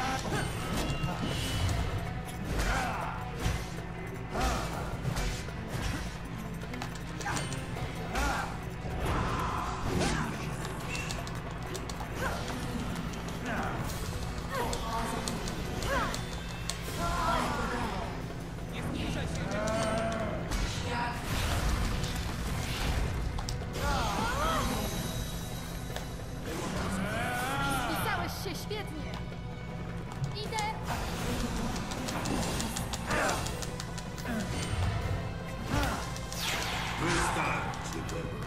Spisałeś się świetnie! Idę! Wystarczy tego.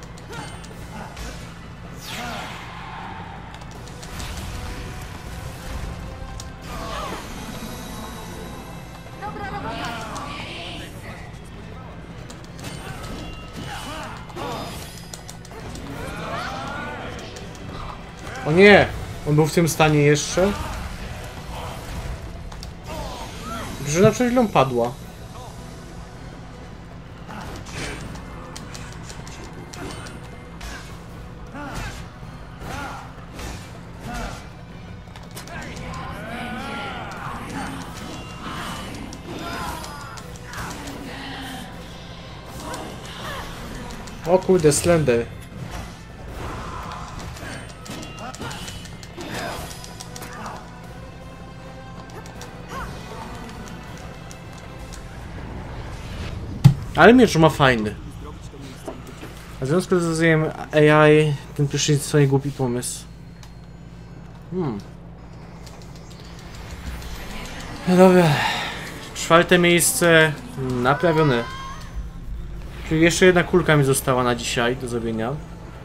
Dobra robota! O nie! On był w tym stanie jeszcze? Drużyna przed chwilą padła. O kurde, Slender. Ale miecz ma fajny. A w związku z rozwojem AI ten pierwszy jest swoje głupi pomysł. No dobra. 4. miejsce naprawione. Czyli jeszcze jedna kulka mi została na dzisiaj do zrobienia.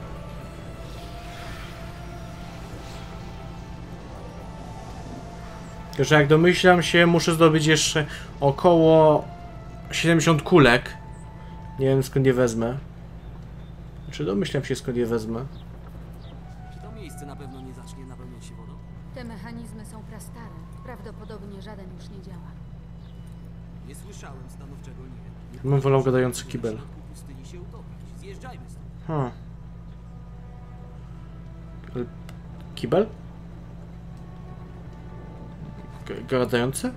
Tylko że jak domyślam się, muszę zdobyć jeszcze około 70 kulek. Nie wiem skąd je wezmę. Znaczy domyślam się skąd je wezmę. Czy to miejsce na pewno nie zacznie napełniać się wodą? Te mechanizmy są prastare. Prawdopodobnie żaden już nie działa. Nie słyszałem stanowczego nie. Bym wolał gadający kibel. W pustyni się utopić. Zjeżdżajmy stąd. Kibel? Gadający?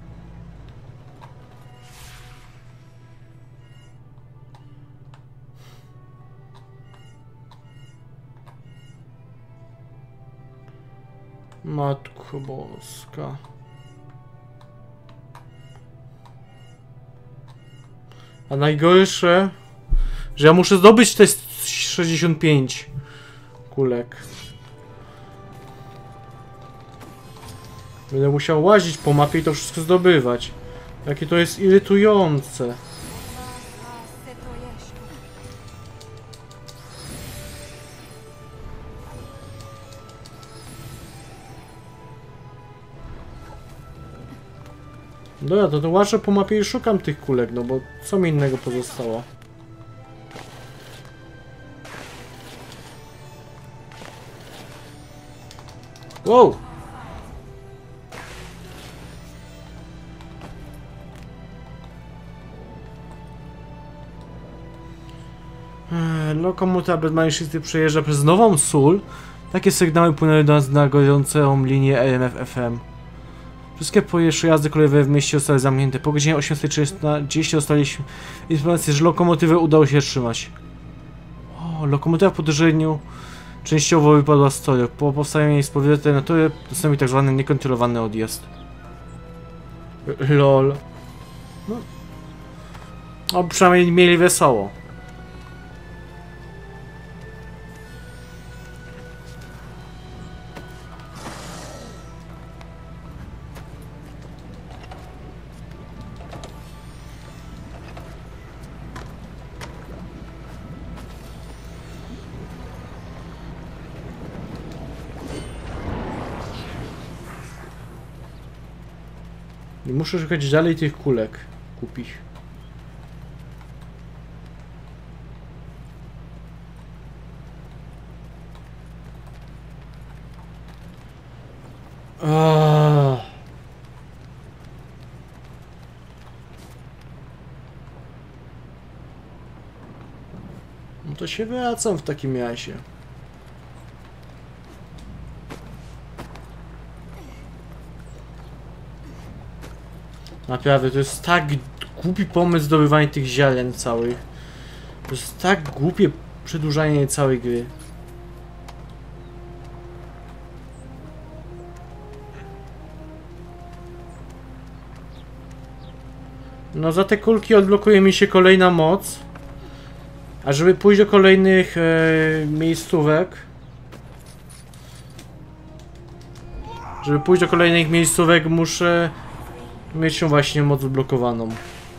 Matko Boska. A najgorsze, że ja muszę zdobyć te 65 kulek. Będę musiał łazić po mapie i to wszystko zdobywać. Jakie to jest irytujące. Dobra, to łażę po mapie i szukam tych kulek, no bo co mi innego pozostało? Wow! Lokomotywa Bedmańszysty przejeżdża przez Nową Sól. Takie sygnały płynęły do nas na gorącą linię RMF-FM. Wszystkie przejazdy kolejowe w mieście zostały zamknięte. Po godzinie 18:30 dostaliśmy informację, że lokomotywę udało się trzymać. O, lokomotywa po uderzeniu częściowo wypadła z toru. Po powstaniu jej z powrotem na tory nastąpił tak zwany niekontrolowany odjazd. LOL. No, przynajmniej mieli wesoło. I muszę szukać dalej tych kulek. Kupić. No to się wracam w takim razie. Naprawdę, to jest tak głupi pomysł zdobywania tych ziaren całych. To jest tak głupie przedłużanie całej gry. No za te kulki odblokuje mi się kolejna moc. A żeby pójść do kolejnych miejscówek... Żeby pójść do kolejnych miejscówek muszę... mieć ją właśnie moc zblokowaną.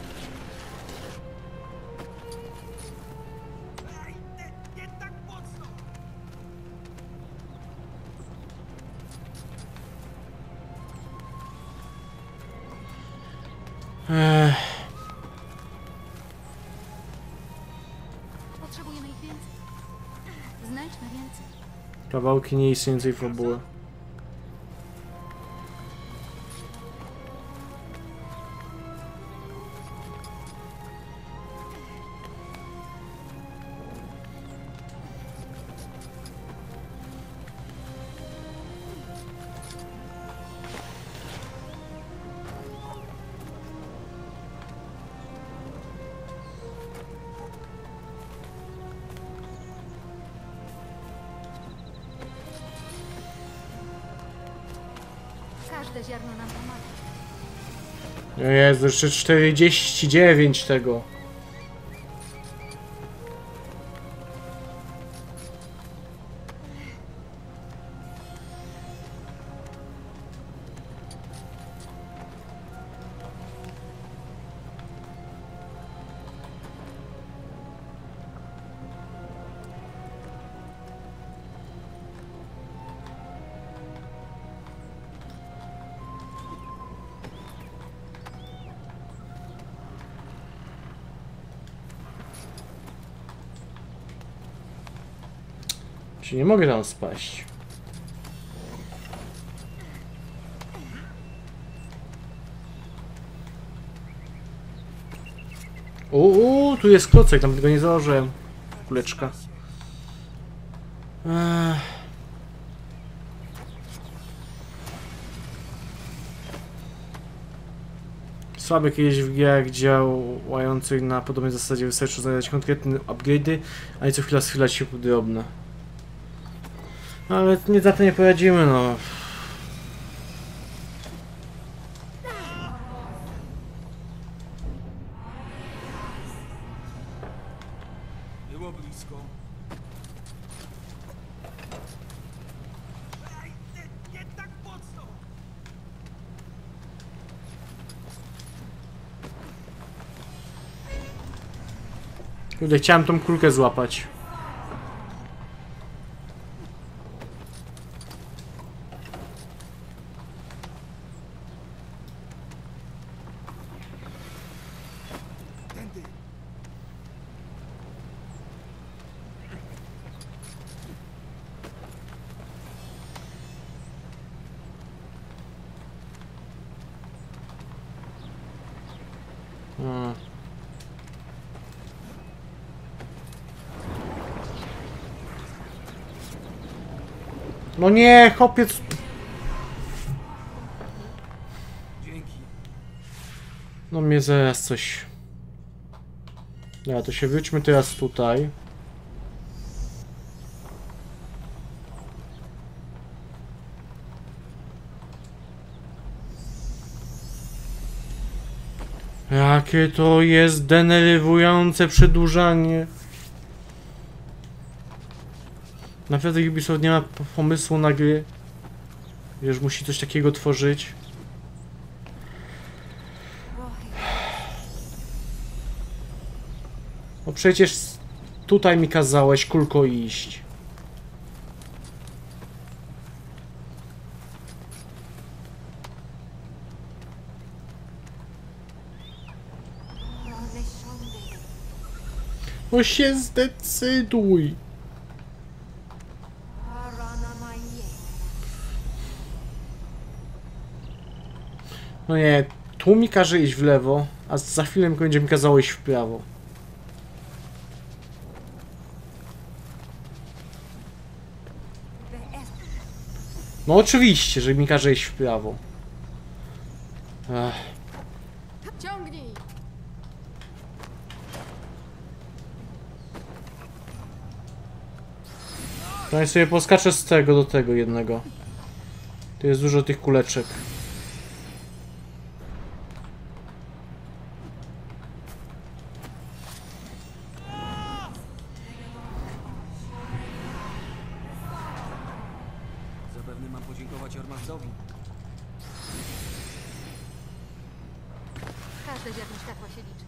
Potrzebujemy ich więcej. Znajdźmy więcej. Kawałki nieistniejącej fabuły. Każde ziarno nam pomaga. Jezu, jeszcze 49 tego. Nie mogę tam spaść. Tu jest klocek, tam tego nie założyłem. Kuleczka. Słabe kiedyś w grach działających na podobnej zasadzie wystarczy znaleźć konkretne upgrade'y, a nie co chwila schylać się po drobne. No ale nie za to nie poradzimy, no. Było blisko. Ej, nie tak mocno! Kurde, chciałem tą kulkę złapać. Tędy. No nie, chopiec. Dzięki. No mnie zaraz coś. Dobra, to się wróćmy teraz tutaj. Jakie to jest denerwujące przedłużanie. Naprawdę Ubisoft nie ma pomysłu na gry. Wiesz, musi coś takiego tworzyć. No przecież tutaj mi kazałeś, kulko, iść. No się zdecyduj. No nie, tu mi każe iść w lewo, a za chwilę będzie mi kazało iść w prawo. No oczywiście, że mi każe iść w prawo. Ech. Ciągnij! To ja sobie poskaczę z tego do tego jednego. Tu jest dużo tych kuleczek. Zapewne mam podziękować Ormazowi. Każde ziarno światła się liczy.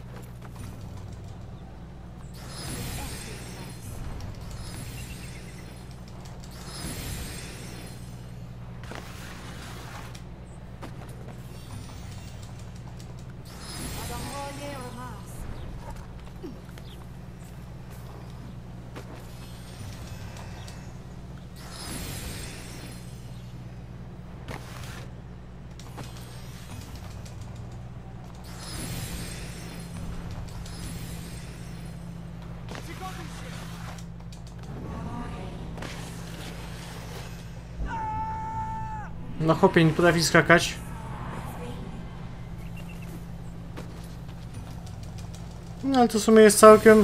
No chłopie, nie potrafi skakać. No ale to w sumie jest całkiem...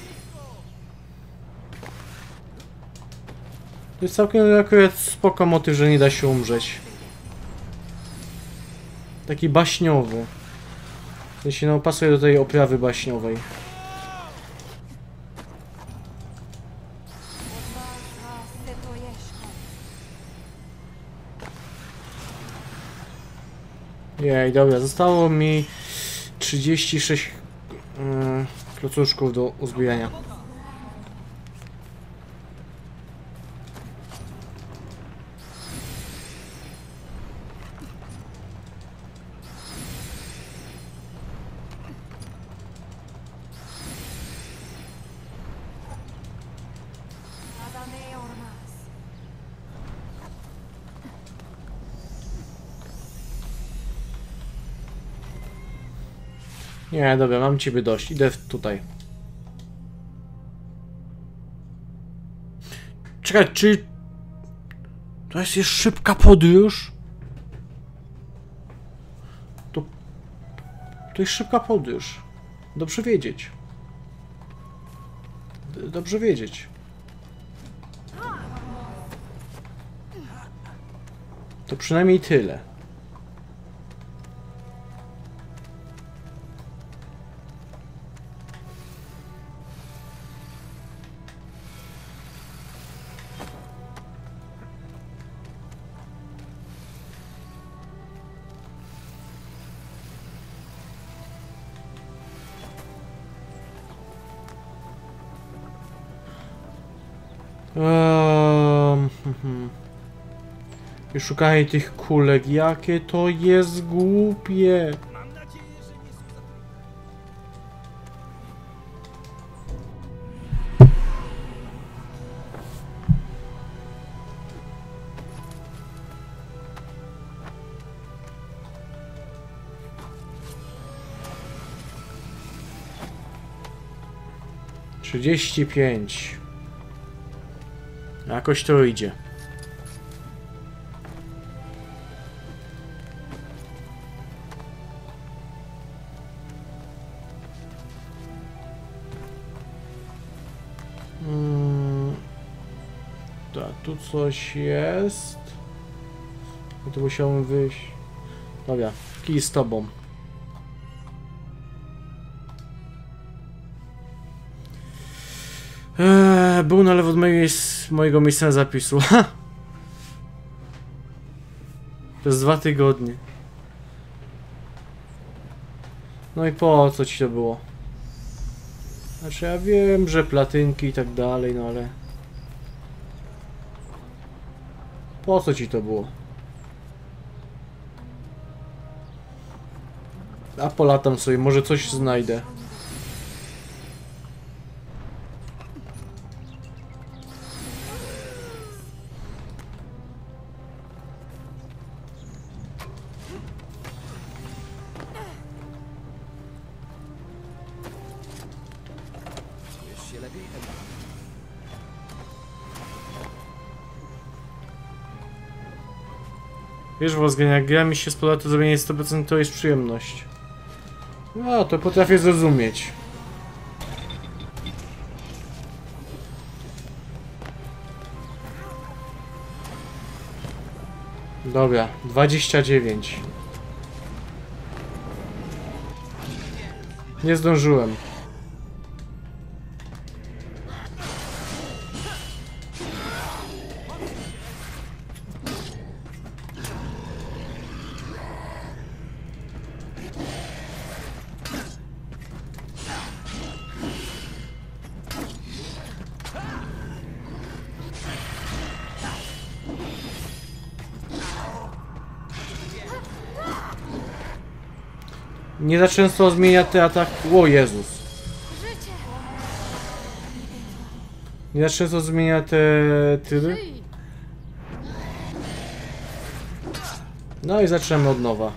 To jest całkiem akurat spoko motyw, że nie da się umrzeć. Taki baśniowy. W sensie no pasuje do tej oprawy baśniowej. Jej, dobra, zostało mi 36 klocuszków do uzbierania. Nie, dobra, mam ciebie dość. Idę tutaj. Czekaj, czy... To jest szybka podróż? To jest szybka podróż. Dobrze wiedzieć. Dobrze wiedzieć. To przynajmniej tyle. I szukanie tych kulek, jakie to jest głupie. Mam nadzieję, że nie są za... $35. Jakoś to idzie. Tak, tu coś jest. Tu musiałem wyjść. Dobra, kij z tobą. Był na lewo od mojego miejsca zapisu. Przez 2 tygodnie. No i po co ci to było? Znaczy ja wiem, że platynki i tak dalej, no ale... Po co ci to było? A polatam sobie, może coś znajdę. Czujesz się lepiej, Emma? Wiesz, Wolfgang, jak gra mi się spodoba, to zrobienie 100% to jest przyjemność. No, to potrafię zrozumieć. Dobra, 29. Nie zdążyłem. Nie za często zmienia te ataki. O Jezus. Nie za często zmienia te tyry. No i zaczynamy od nowa.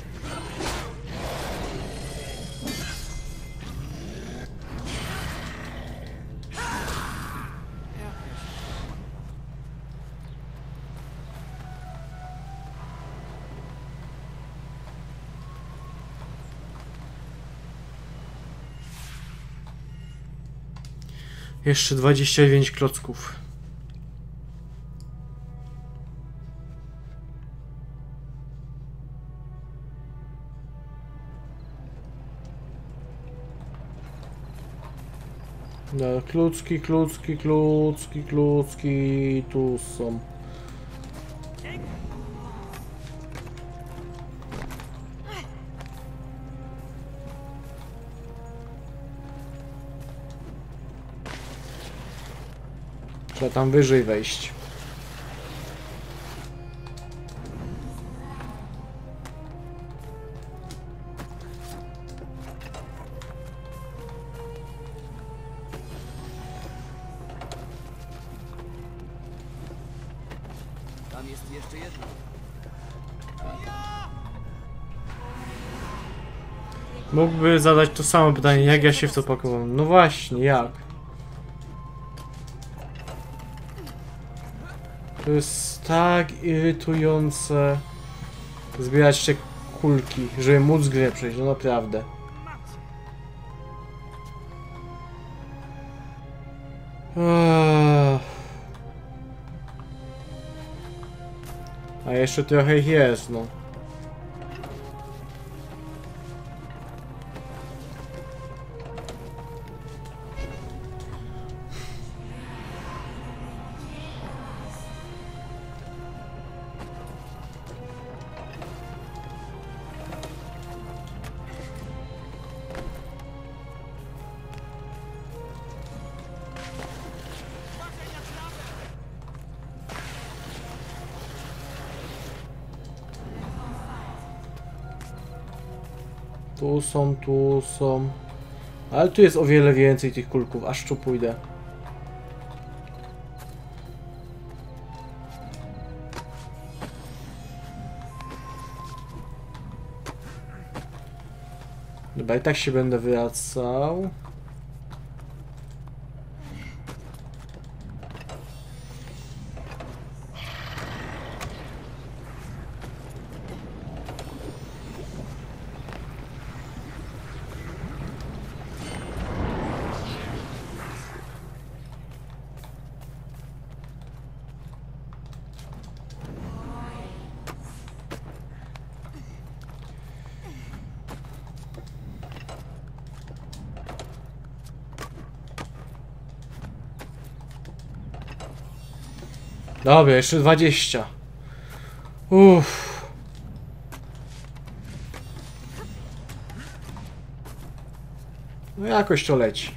Jeszcze 29 klocków. No, klucki, tu są. Trzeba tam wyżej wejść. Tam jest jeszcze jedno. Mógłby zadać to samo pytanie, jak ja się w to pakowałem. No właśnie, jak? To jest tak irytujące zbierać te kulki, żeby móc grę przejść, no naprawdę. A jeszcze trochę ich jest, no. Tu są. Ale tu jest o wiele więcej tych kulków, aż tu pójdę. Dobra, i tak się będę wracał. Dobra, jeszcze 20. Uff. No jakoś to leci.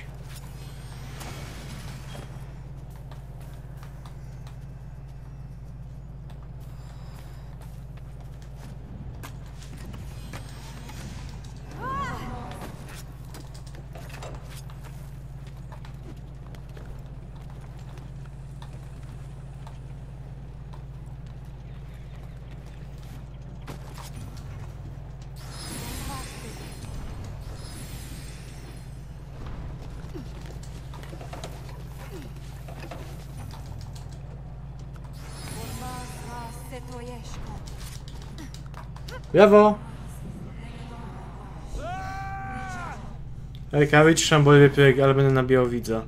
Brawo! Ej, kawy czy szambol wypiek, ale będę nabijał widza.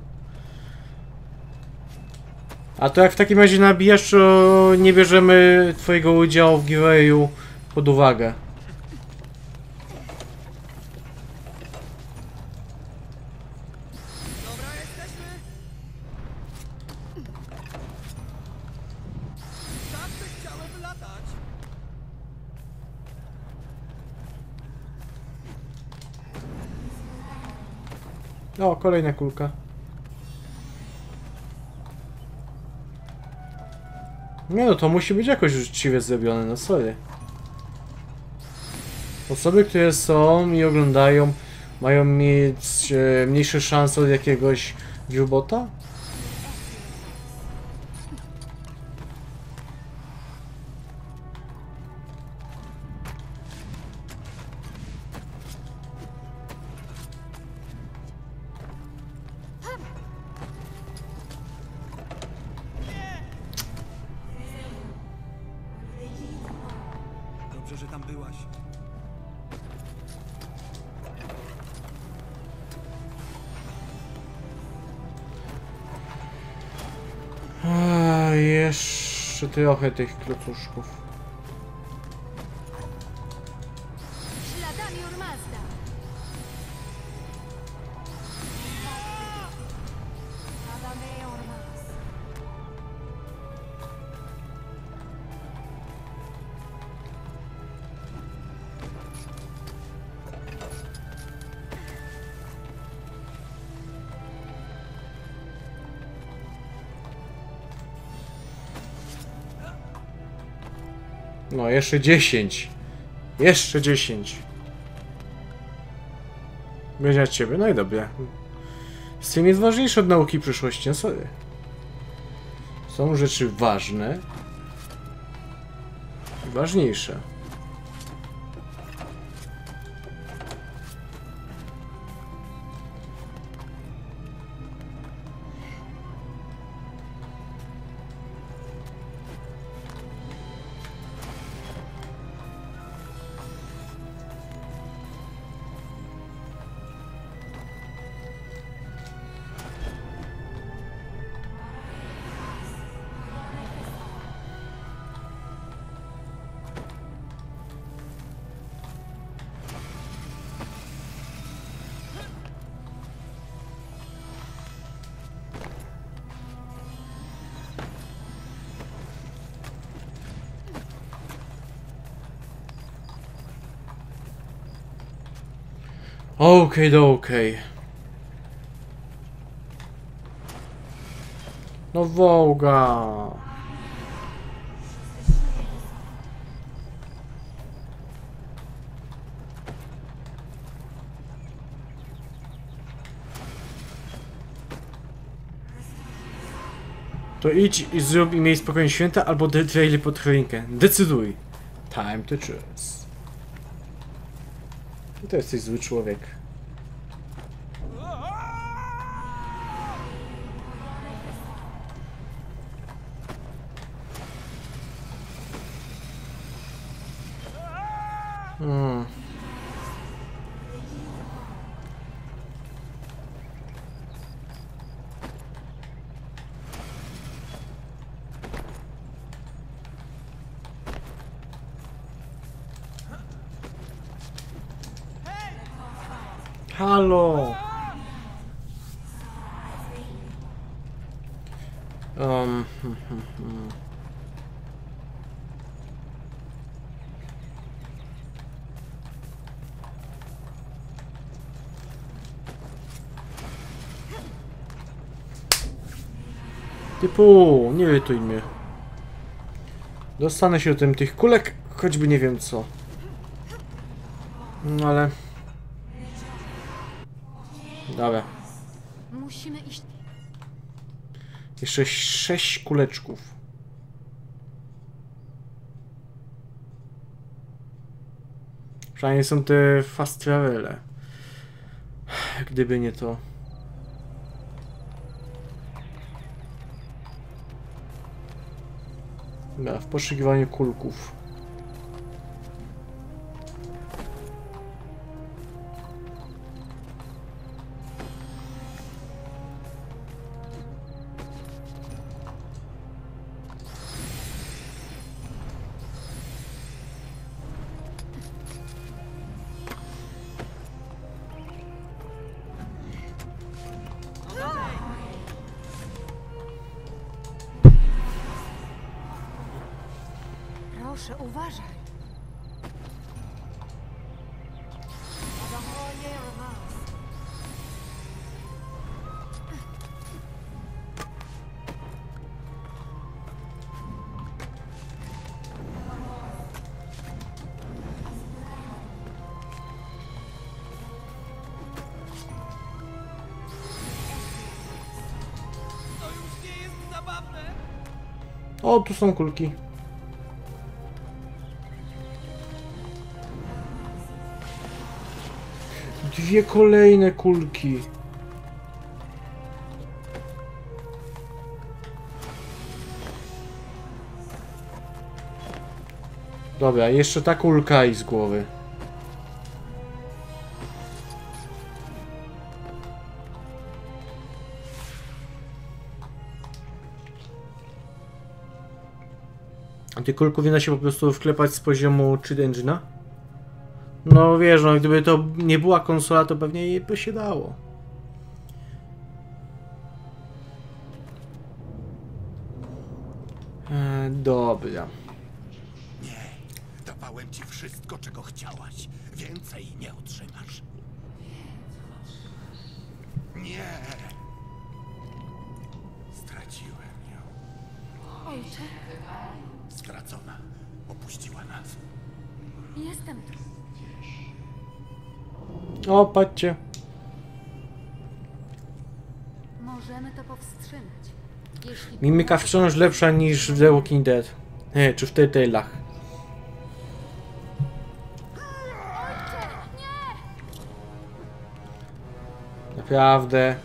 A to jak w takim razie nabijasz, to nie bierzemy twojego udziału w giveawayu pod uwagę. Dobra, jesteśmy! Zawsze chciałem latać! O, kolejna kulka. Nie no, to musi być jakoś uczciwie zrobione, no sorry. Osoby, które są i oglądają, mają mieć mniejsze szanse od jakiegoś viewbota? Dobrze, że tam byłaś. Jeszcze trochę tych klocuszków. Śladami Urmazda. Adame Urmaz. No, jeszcze 10. Jeszcze 10. Będzie od ciebie, no i dobra. Stream jest ważniejszy od nauki przyszłości, no sorry. Są rzeczy ważne. Ważniejsze. Okej. No wołga. To idź i zrób i miej spokojnie święta, albo trailer pod choinkę. Decyduj. Time to choose. I to jesteś zły człowiek. Halo! Typu, nie irytuj mnie. Dostanę się do tych kulek, choćby nie wiem co. No ale... Dobra. Musimy iść. Jeszcze 6 kuleczków. Przynajmniej są te fast travele. Gdyby nie to. Dobra, w poszukiwaniu kulków. Proszę, uważaj. O, tu są kulki. Dwie kolejne kulki. Dobra, jeszcze ta kulka i z głowy. A tych kulków nie da się po prostu wklepać z poziomu cheat engine'a? No wiesz, no gdyby to nie była konsola, to pewnie jej by się dało. Dobra. Nie, dawałem ci wszystko, czego chciałaś. Więcej nie otrzymasz. Nie. Straciłem ją. Ojcze, Stracona. Opuściła nas. jestem tu. O, patrzcie. Możemy to powstrzymać. Jeśli Mimika wciąż lepsza niż w The Walking Dead. Czy w Telltale'ach. Naprawdę.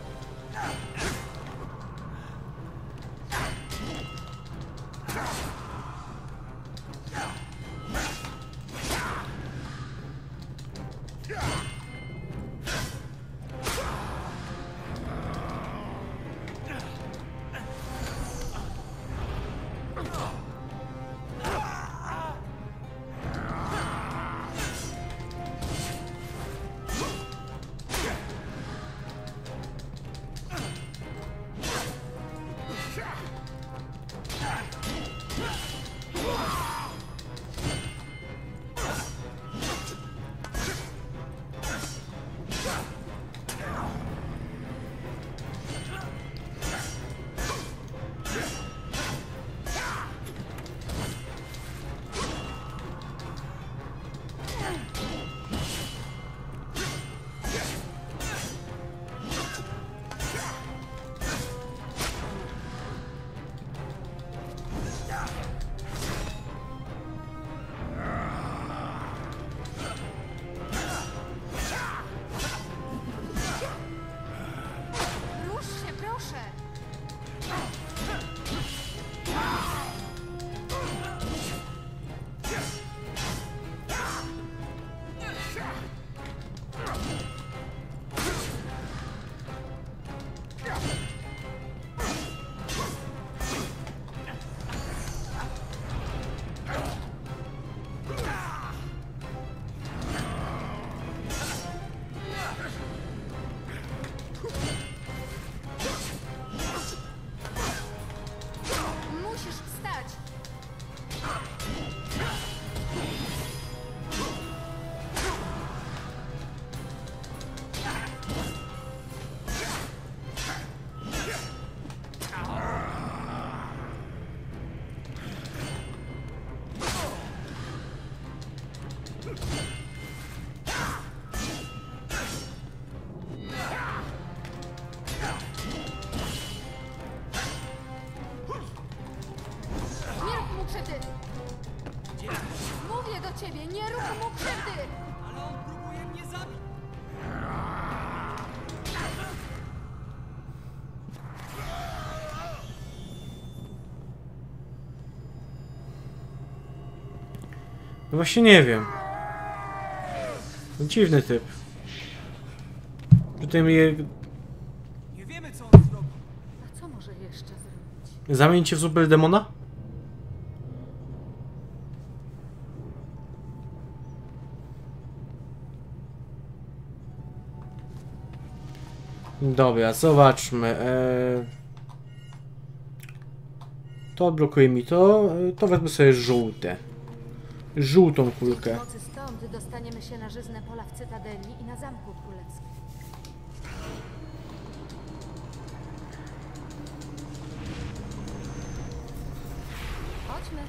do ciebie! Nie rób mu krzywdy! Ale on próbuje mnie zabić! No właśnie nie wiem. Dziwny typ. Tutaj mnie... Nie wiemy, co on zrobi. A co może jeszcze zrobić? Zamień cię w super demona? Dobra, zobaczmy. To odblokuje mi to. To wezmę sobie żółte. Żółtą kulkę. Z mocy stąd dostaniemy się na żyzne pola w Cytadeli i na Zamku Królewskim. Chodźmy.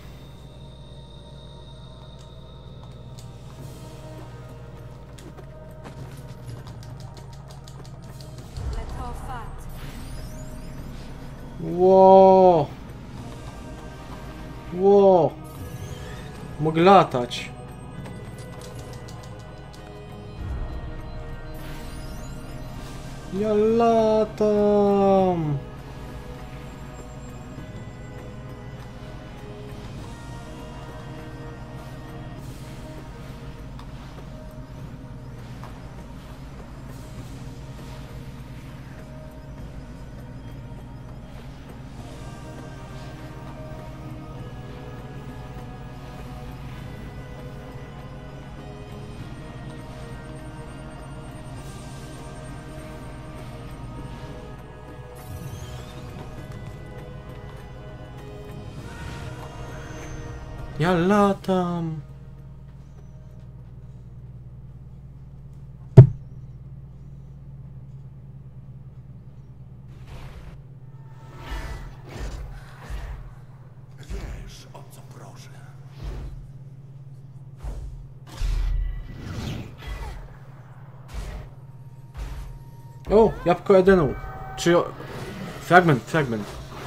Letofat. Ło! Ło! Mogę latać. Ja latam. Ja latam. Wiesz, o co proszę. O, jabłko Edenu. Czy... Fragment, fragment.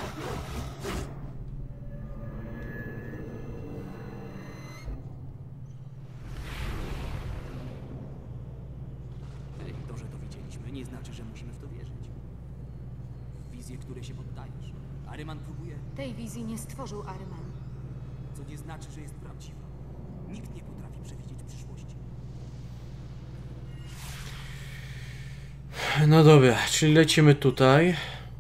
To, że to widzieliśmy, nie znaczy, że musimy w to wierzyć. W wizje, które się poddajesz. Aryman próbuje, Tej wizji nie stworzył Aryman. co nie znaczy, że jest prawdziwa. Nikt nie potrafi przewidzieć przyszłości. No dobra, czyli lecimy tutaj.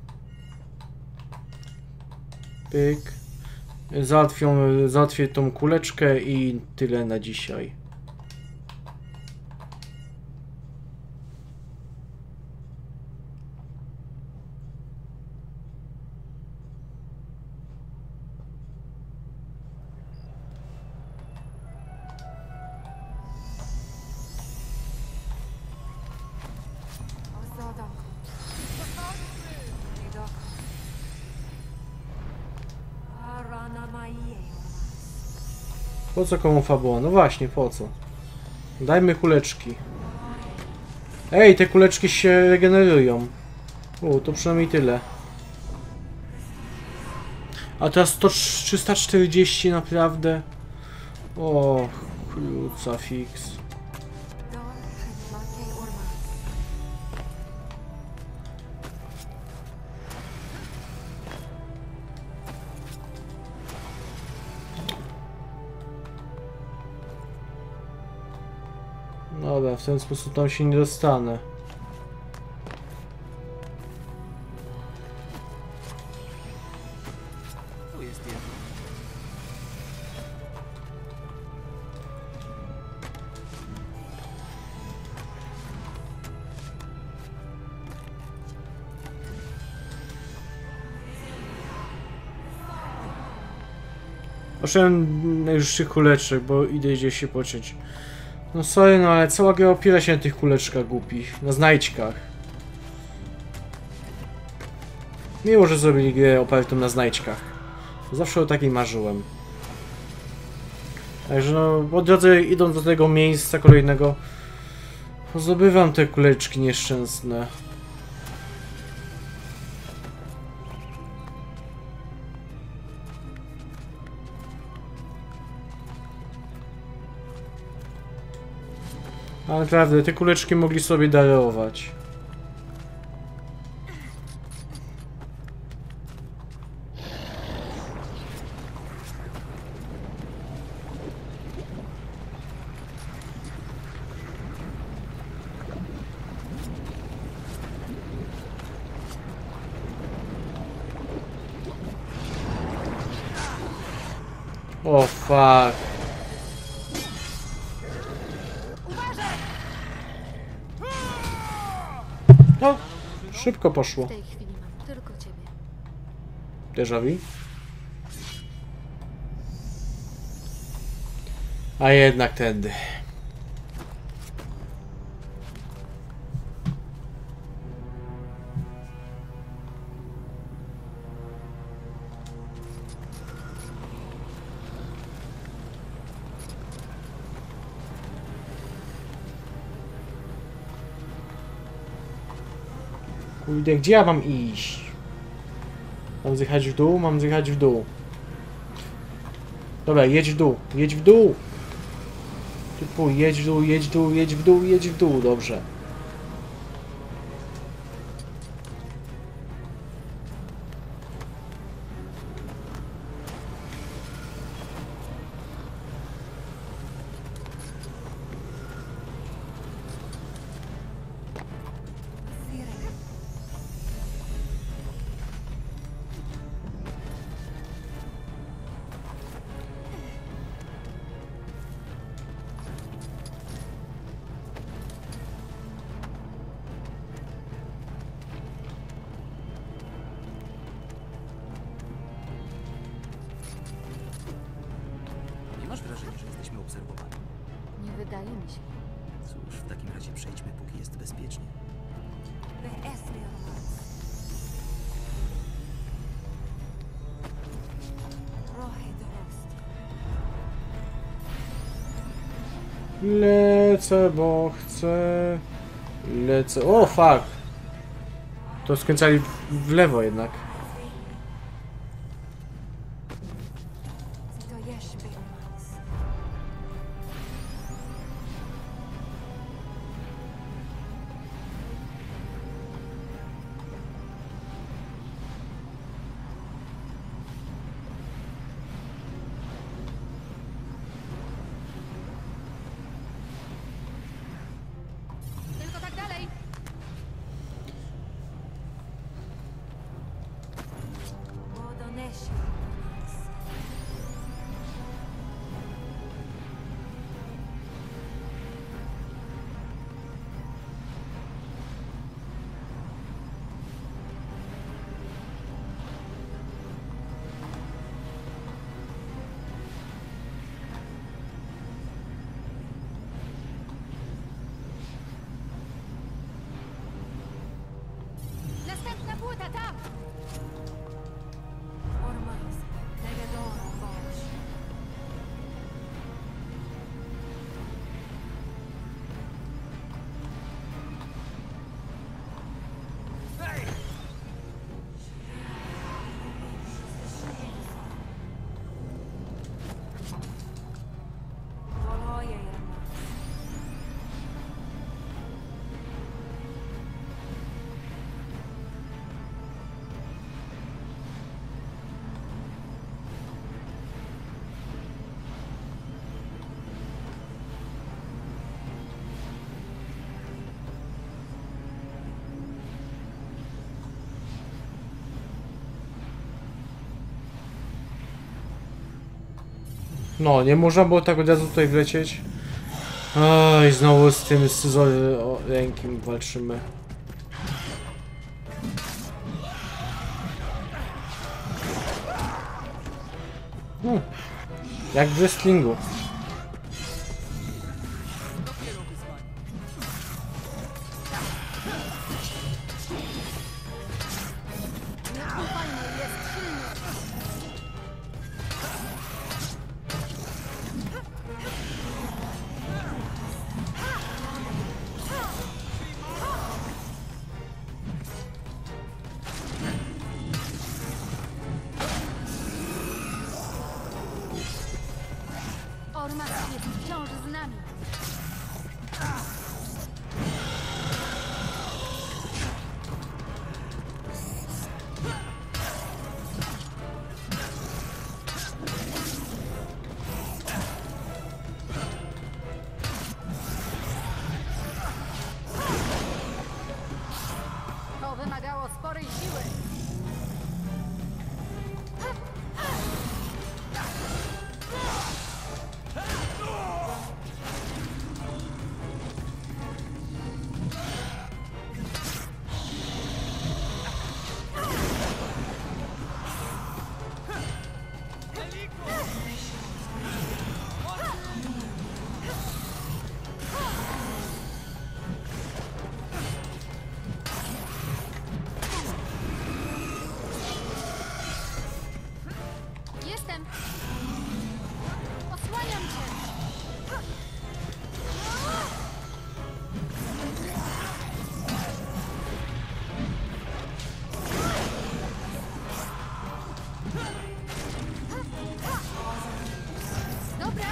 Pyk. Załatwię tą kuleczkę i tyle na dzisiaj. Po co komu fabuła? No właśnie, po co? Dajmy kuleczki. Ej, te kuleczki się regenerują. O, to przynajmniej tyle. A teraz 340 naprawdę. O, crucifix. Dobra, w ten sposób tam się nie dostanę. Tu jest jedno. Poszedłem najwyższych kuleczek, bo idę gdzieś się pociąć. No sorry, no ale cała gra opiera się na tych kuleczkach głupich, na znajdźkach. Miło, że zrobili grę opartą na znajdźkach. Zawsze o takiej marzyłem. Także no, po drodze idąc do tego miejsca kolejnego, zdobywam te kuleczki nieszczęsne. Ale naprawdę, te kuleczki mogli sobie darować. O fuck. No, szybko poszło. W tej chwili mam tylko ciebie. Déjà vu? A jednak tędy. Kurde, gdzie ja mam iść? Mam zjechać w dół? Mam zjechać w dół. Dobra, jedź w dół, jedź w dół! Typu, jedź w dół, jedź w dół, jedź w dół, jedź w dół, dobrze. Nie masz wrażenia, że jesteśmy obserwowani? Nie wydaje mi się. Cóż, w takim razie przejdźmy, póki jest bezpiecznie. Lecę, bo chcę... Lecę... O, fuck! To skręcali w lewo jednak. Tylko tak dalej! Następna płyta tam! No, nie można było tak od razu tutaj wlecieć. Oj, znowu z tym rękiem walczymy. Jak w wrestlingu. Ormas jest wciąż z nami. jestem! Osłaniam cię! Dobra!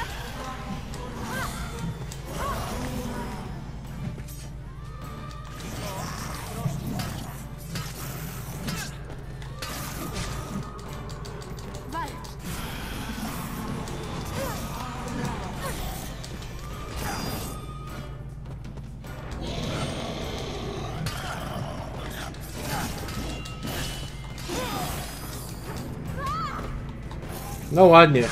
Walcz! No ładnie.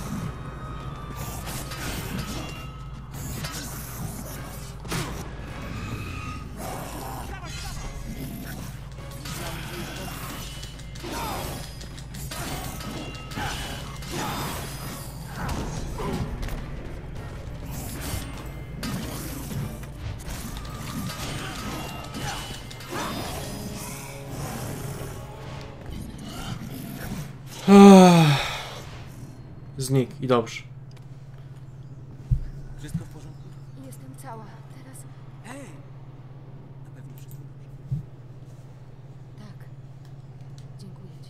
Znikł i dobrze. Wszystko w porządku? Jestem cała. Teraz Hej! Na pewno wszystko dobrze. tak. Dziękuję ci.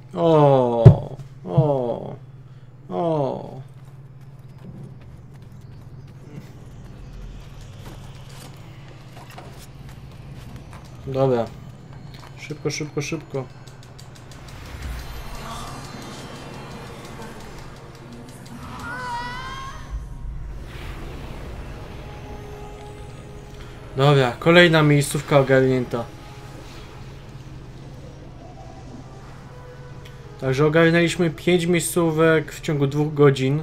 O. Dobra. Szybko, szybko, szybko. Dobra, kolejna miejscówka ogarnięta. Także ogarnęliśmy 5 miejscówek w ciągu 2 godzin.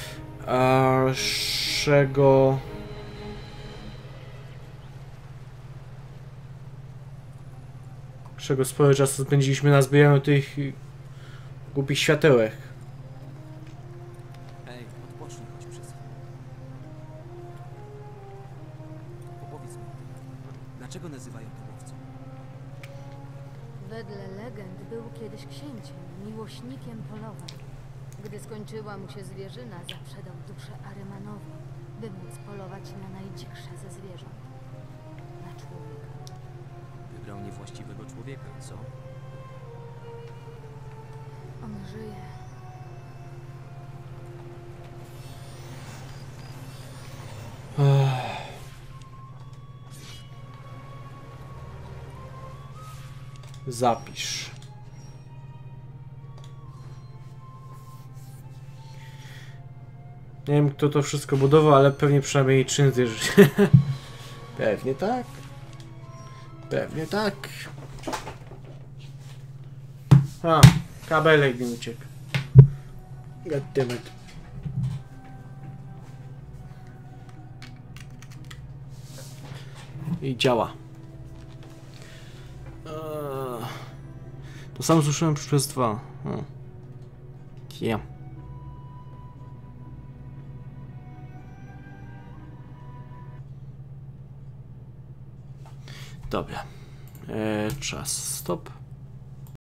Czego sporo czasu spędziliśmy na zbieraniu tych głupich światełek. Hej, odpocznij choć przez chwilę. Opowiedz mi, dlaczego nazywają to łowcą? Wedle legend był kiedyś księciem, miłośnikiem polowań. Gdy skończyła mu się zwierzyna, zaprzedał duszę Arymanowi, by móc polować na najdziksze ze zwierząt. Na człowieka. Wybrał niewłaściwego człowieka, co? On żyje. Zapisz. Nie wiem, kto to wszystko budował, ale pewnie przynajmniej czyn zjeżdża. Pewnie tak. Pewnie tak. A, kabelek mi uciekł. Goddammit. I działa. To sam słyszałem przez 2. Yeah. Dobra. Czas. Stop.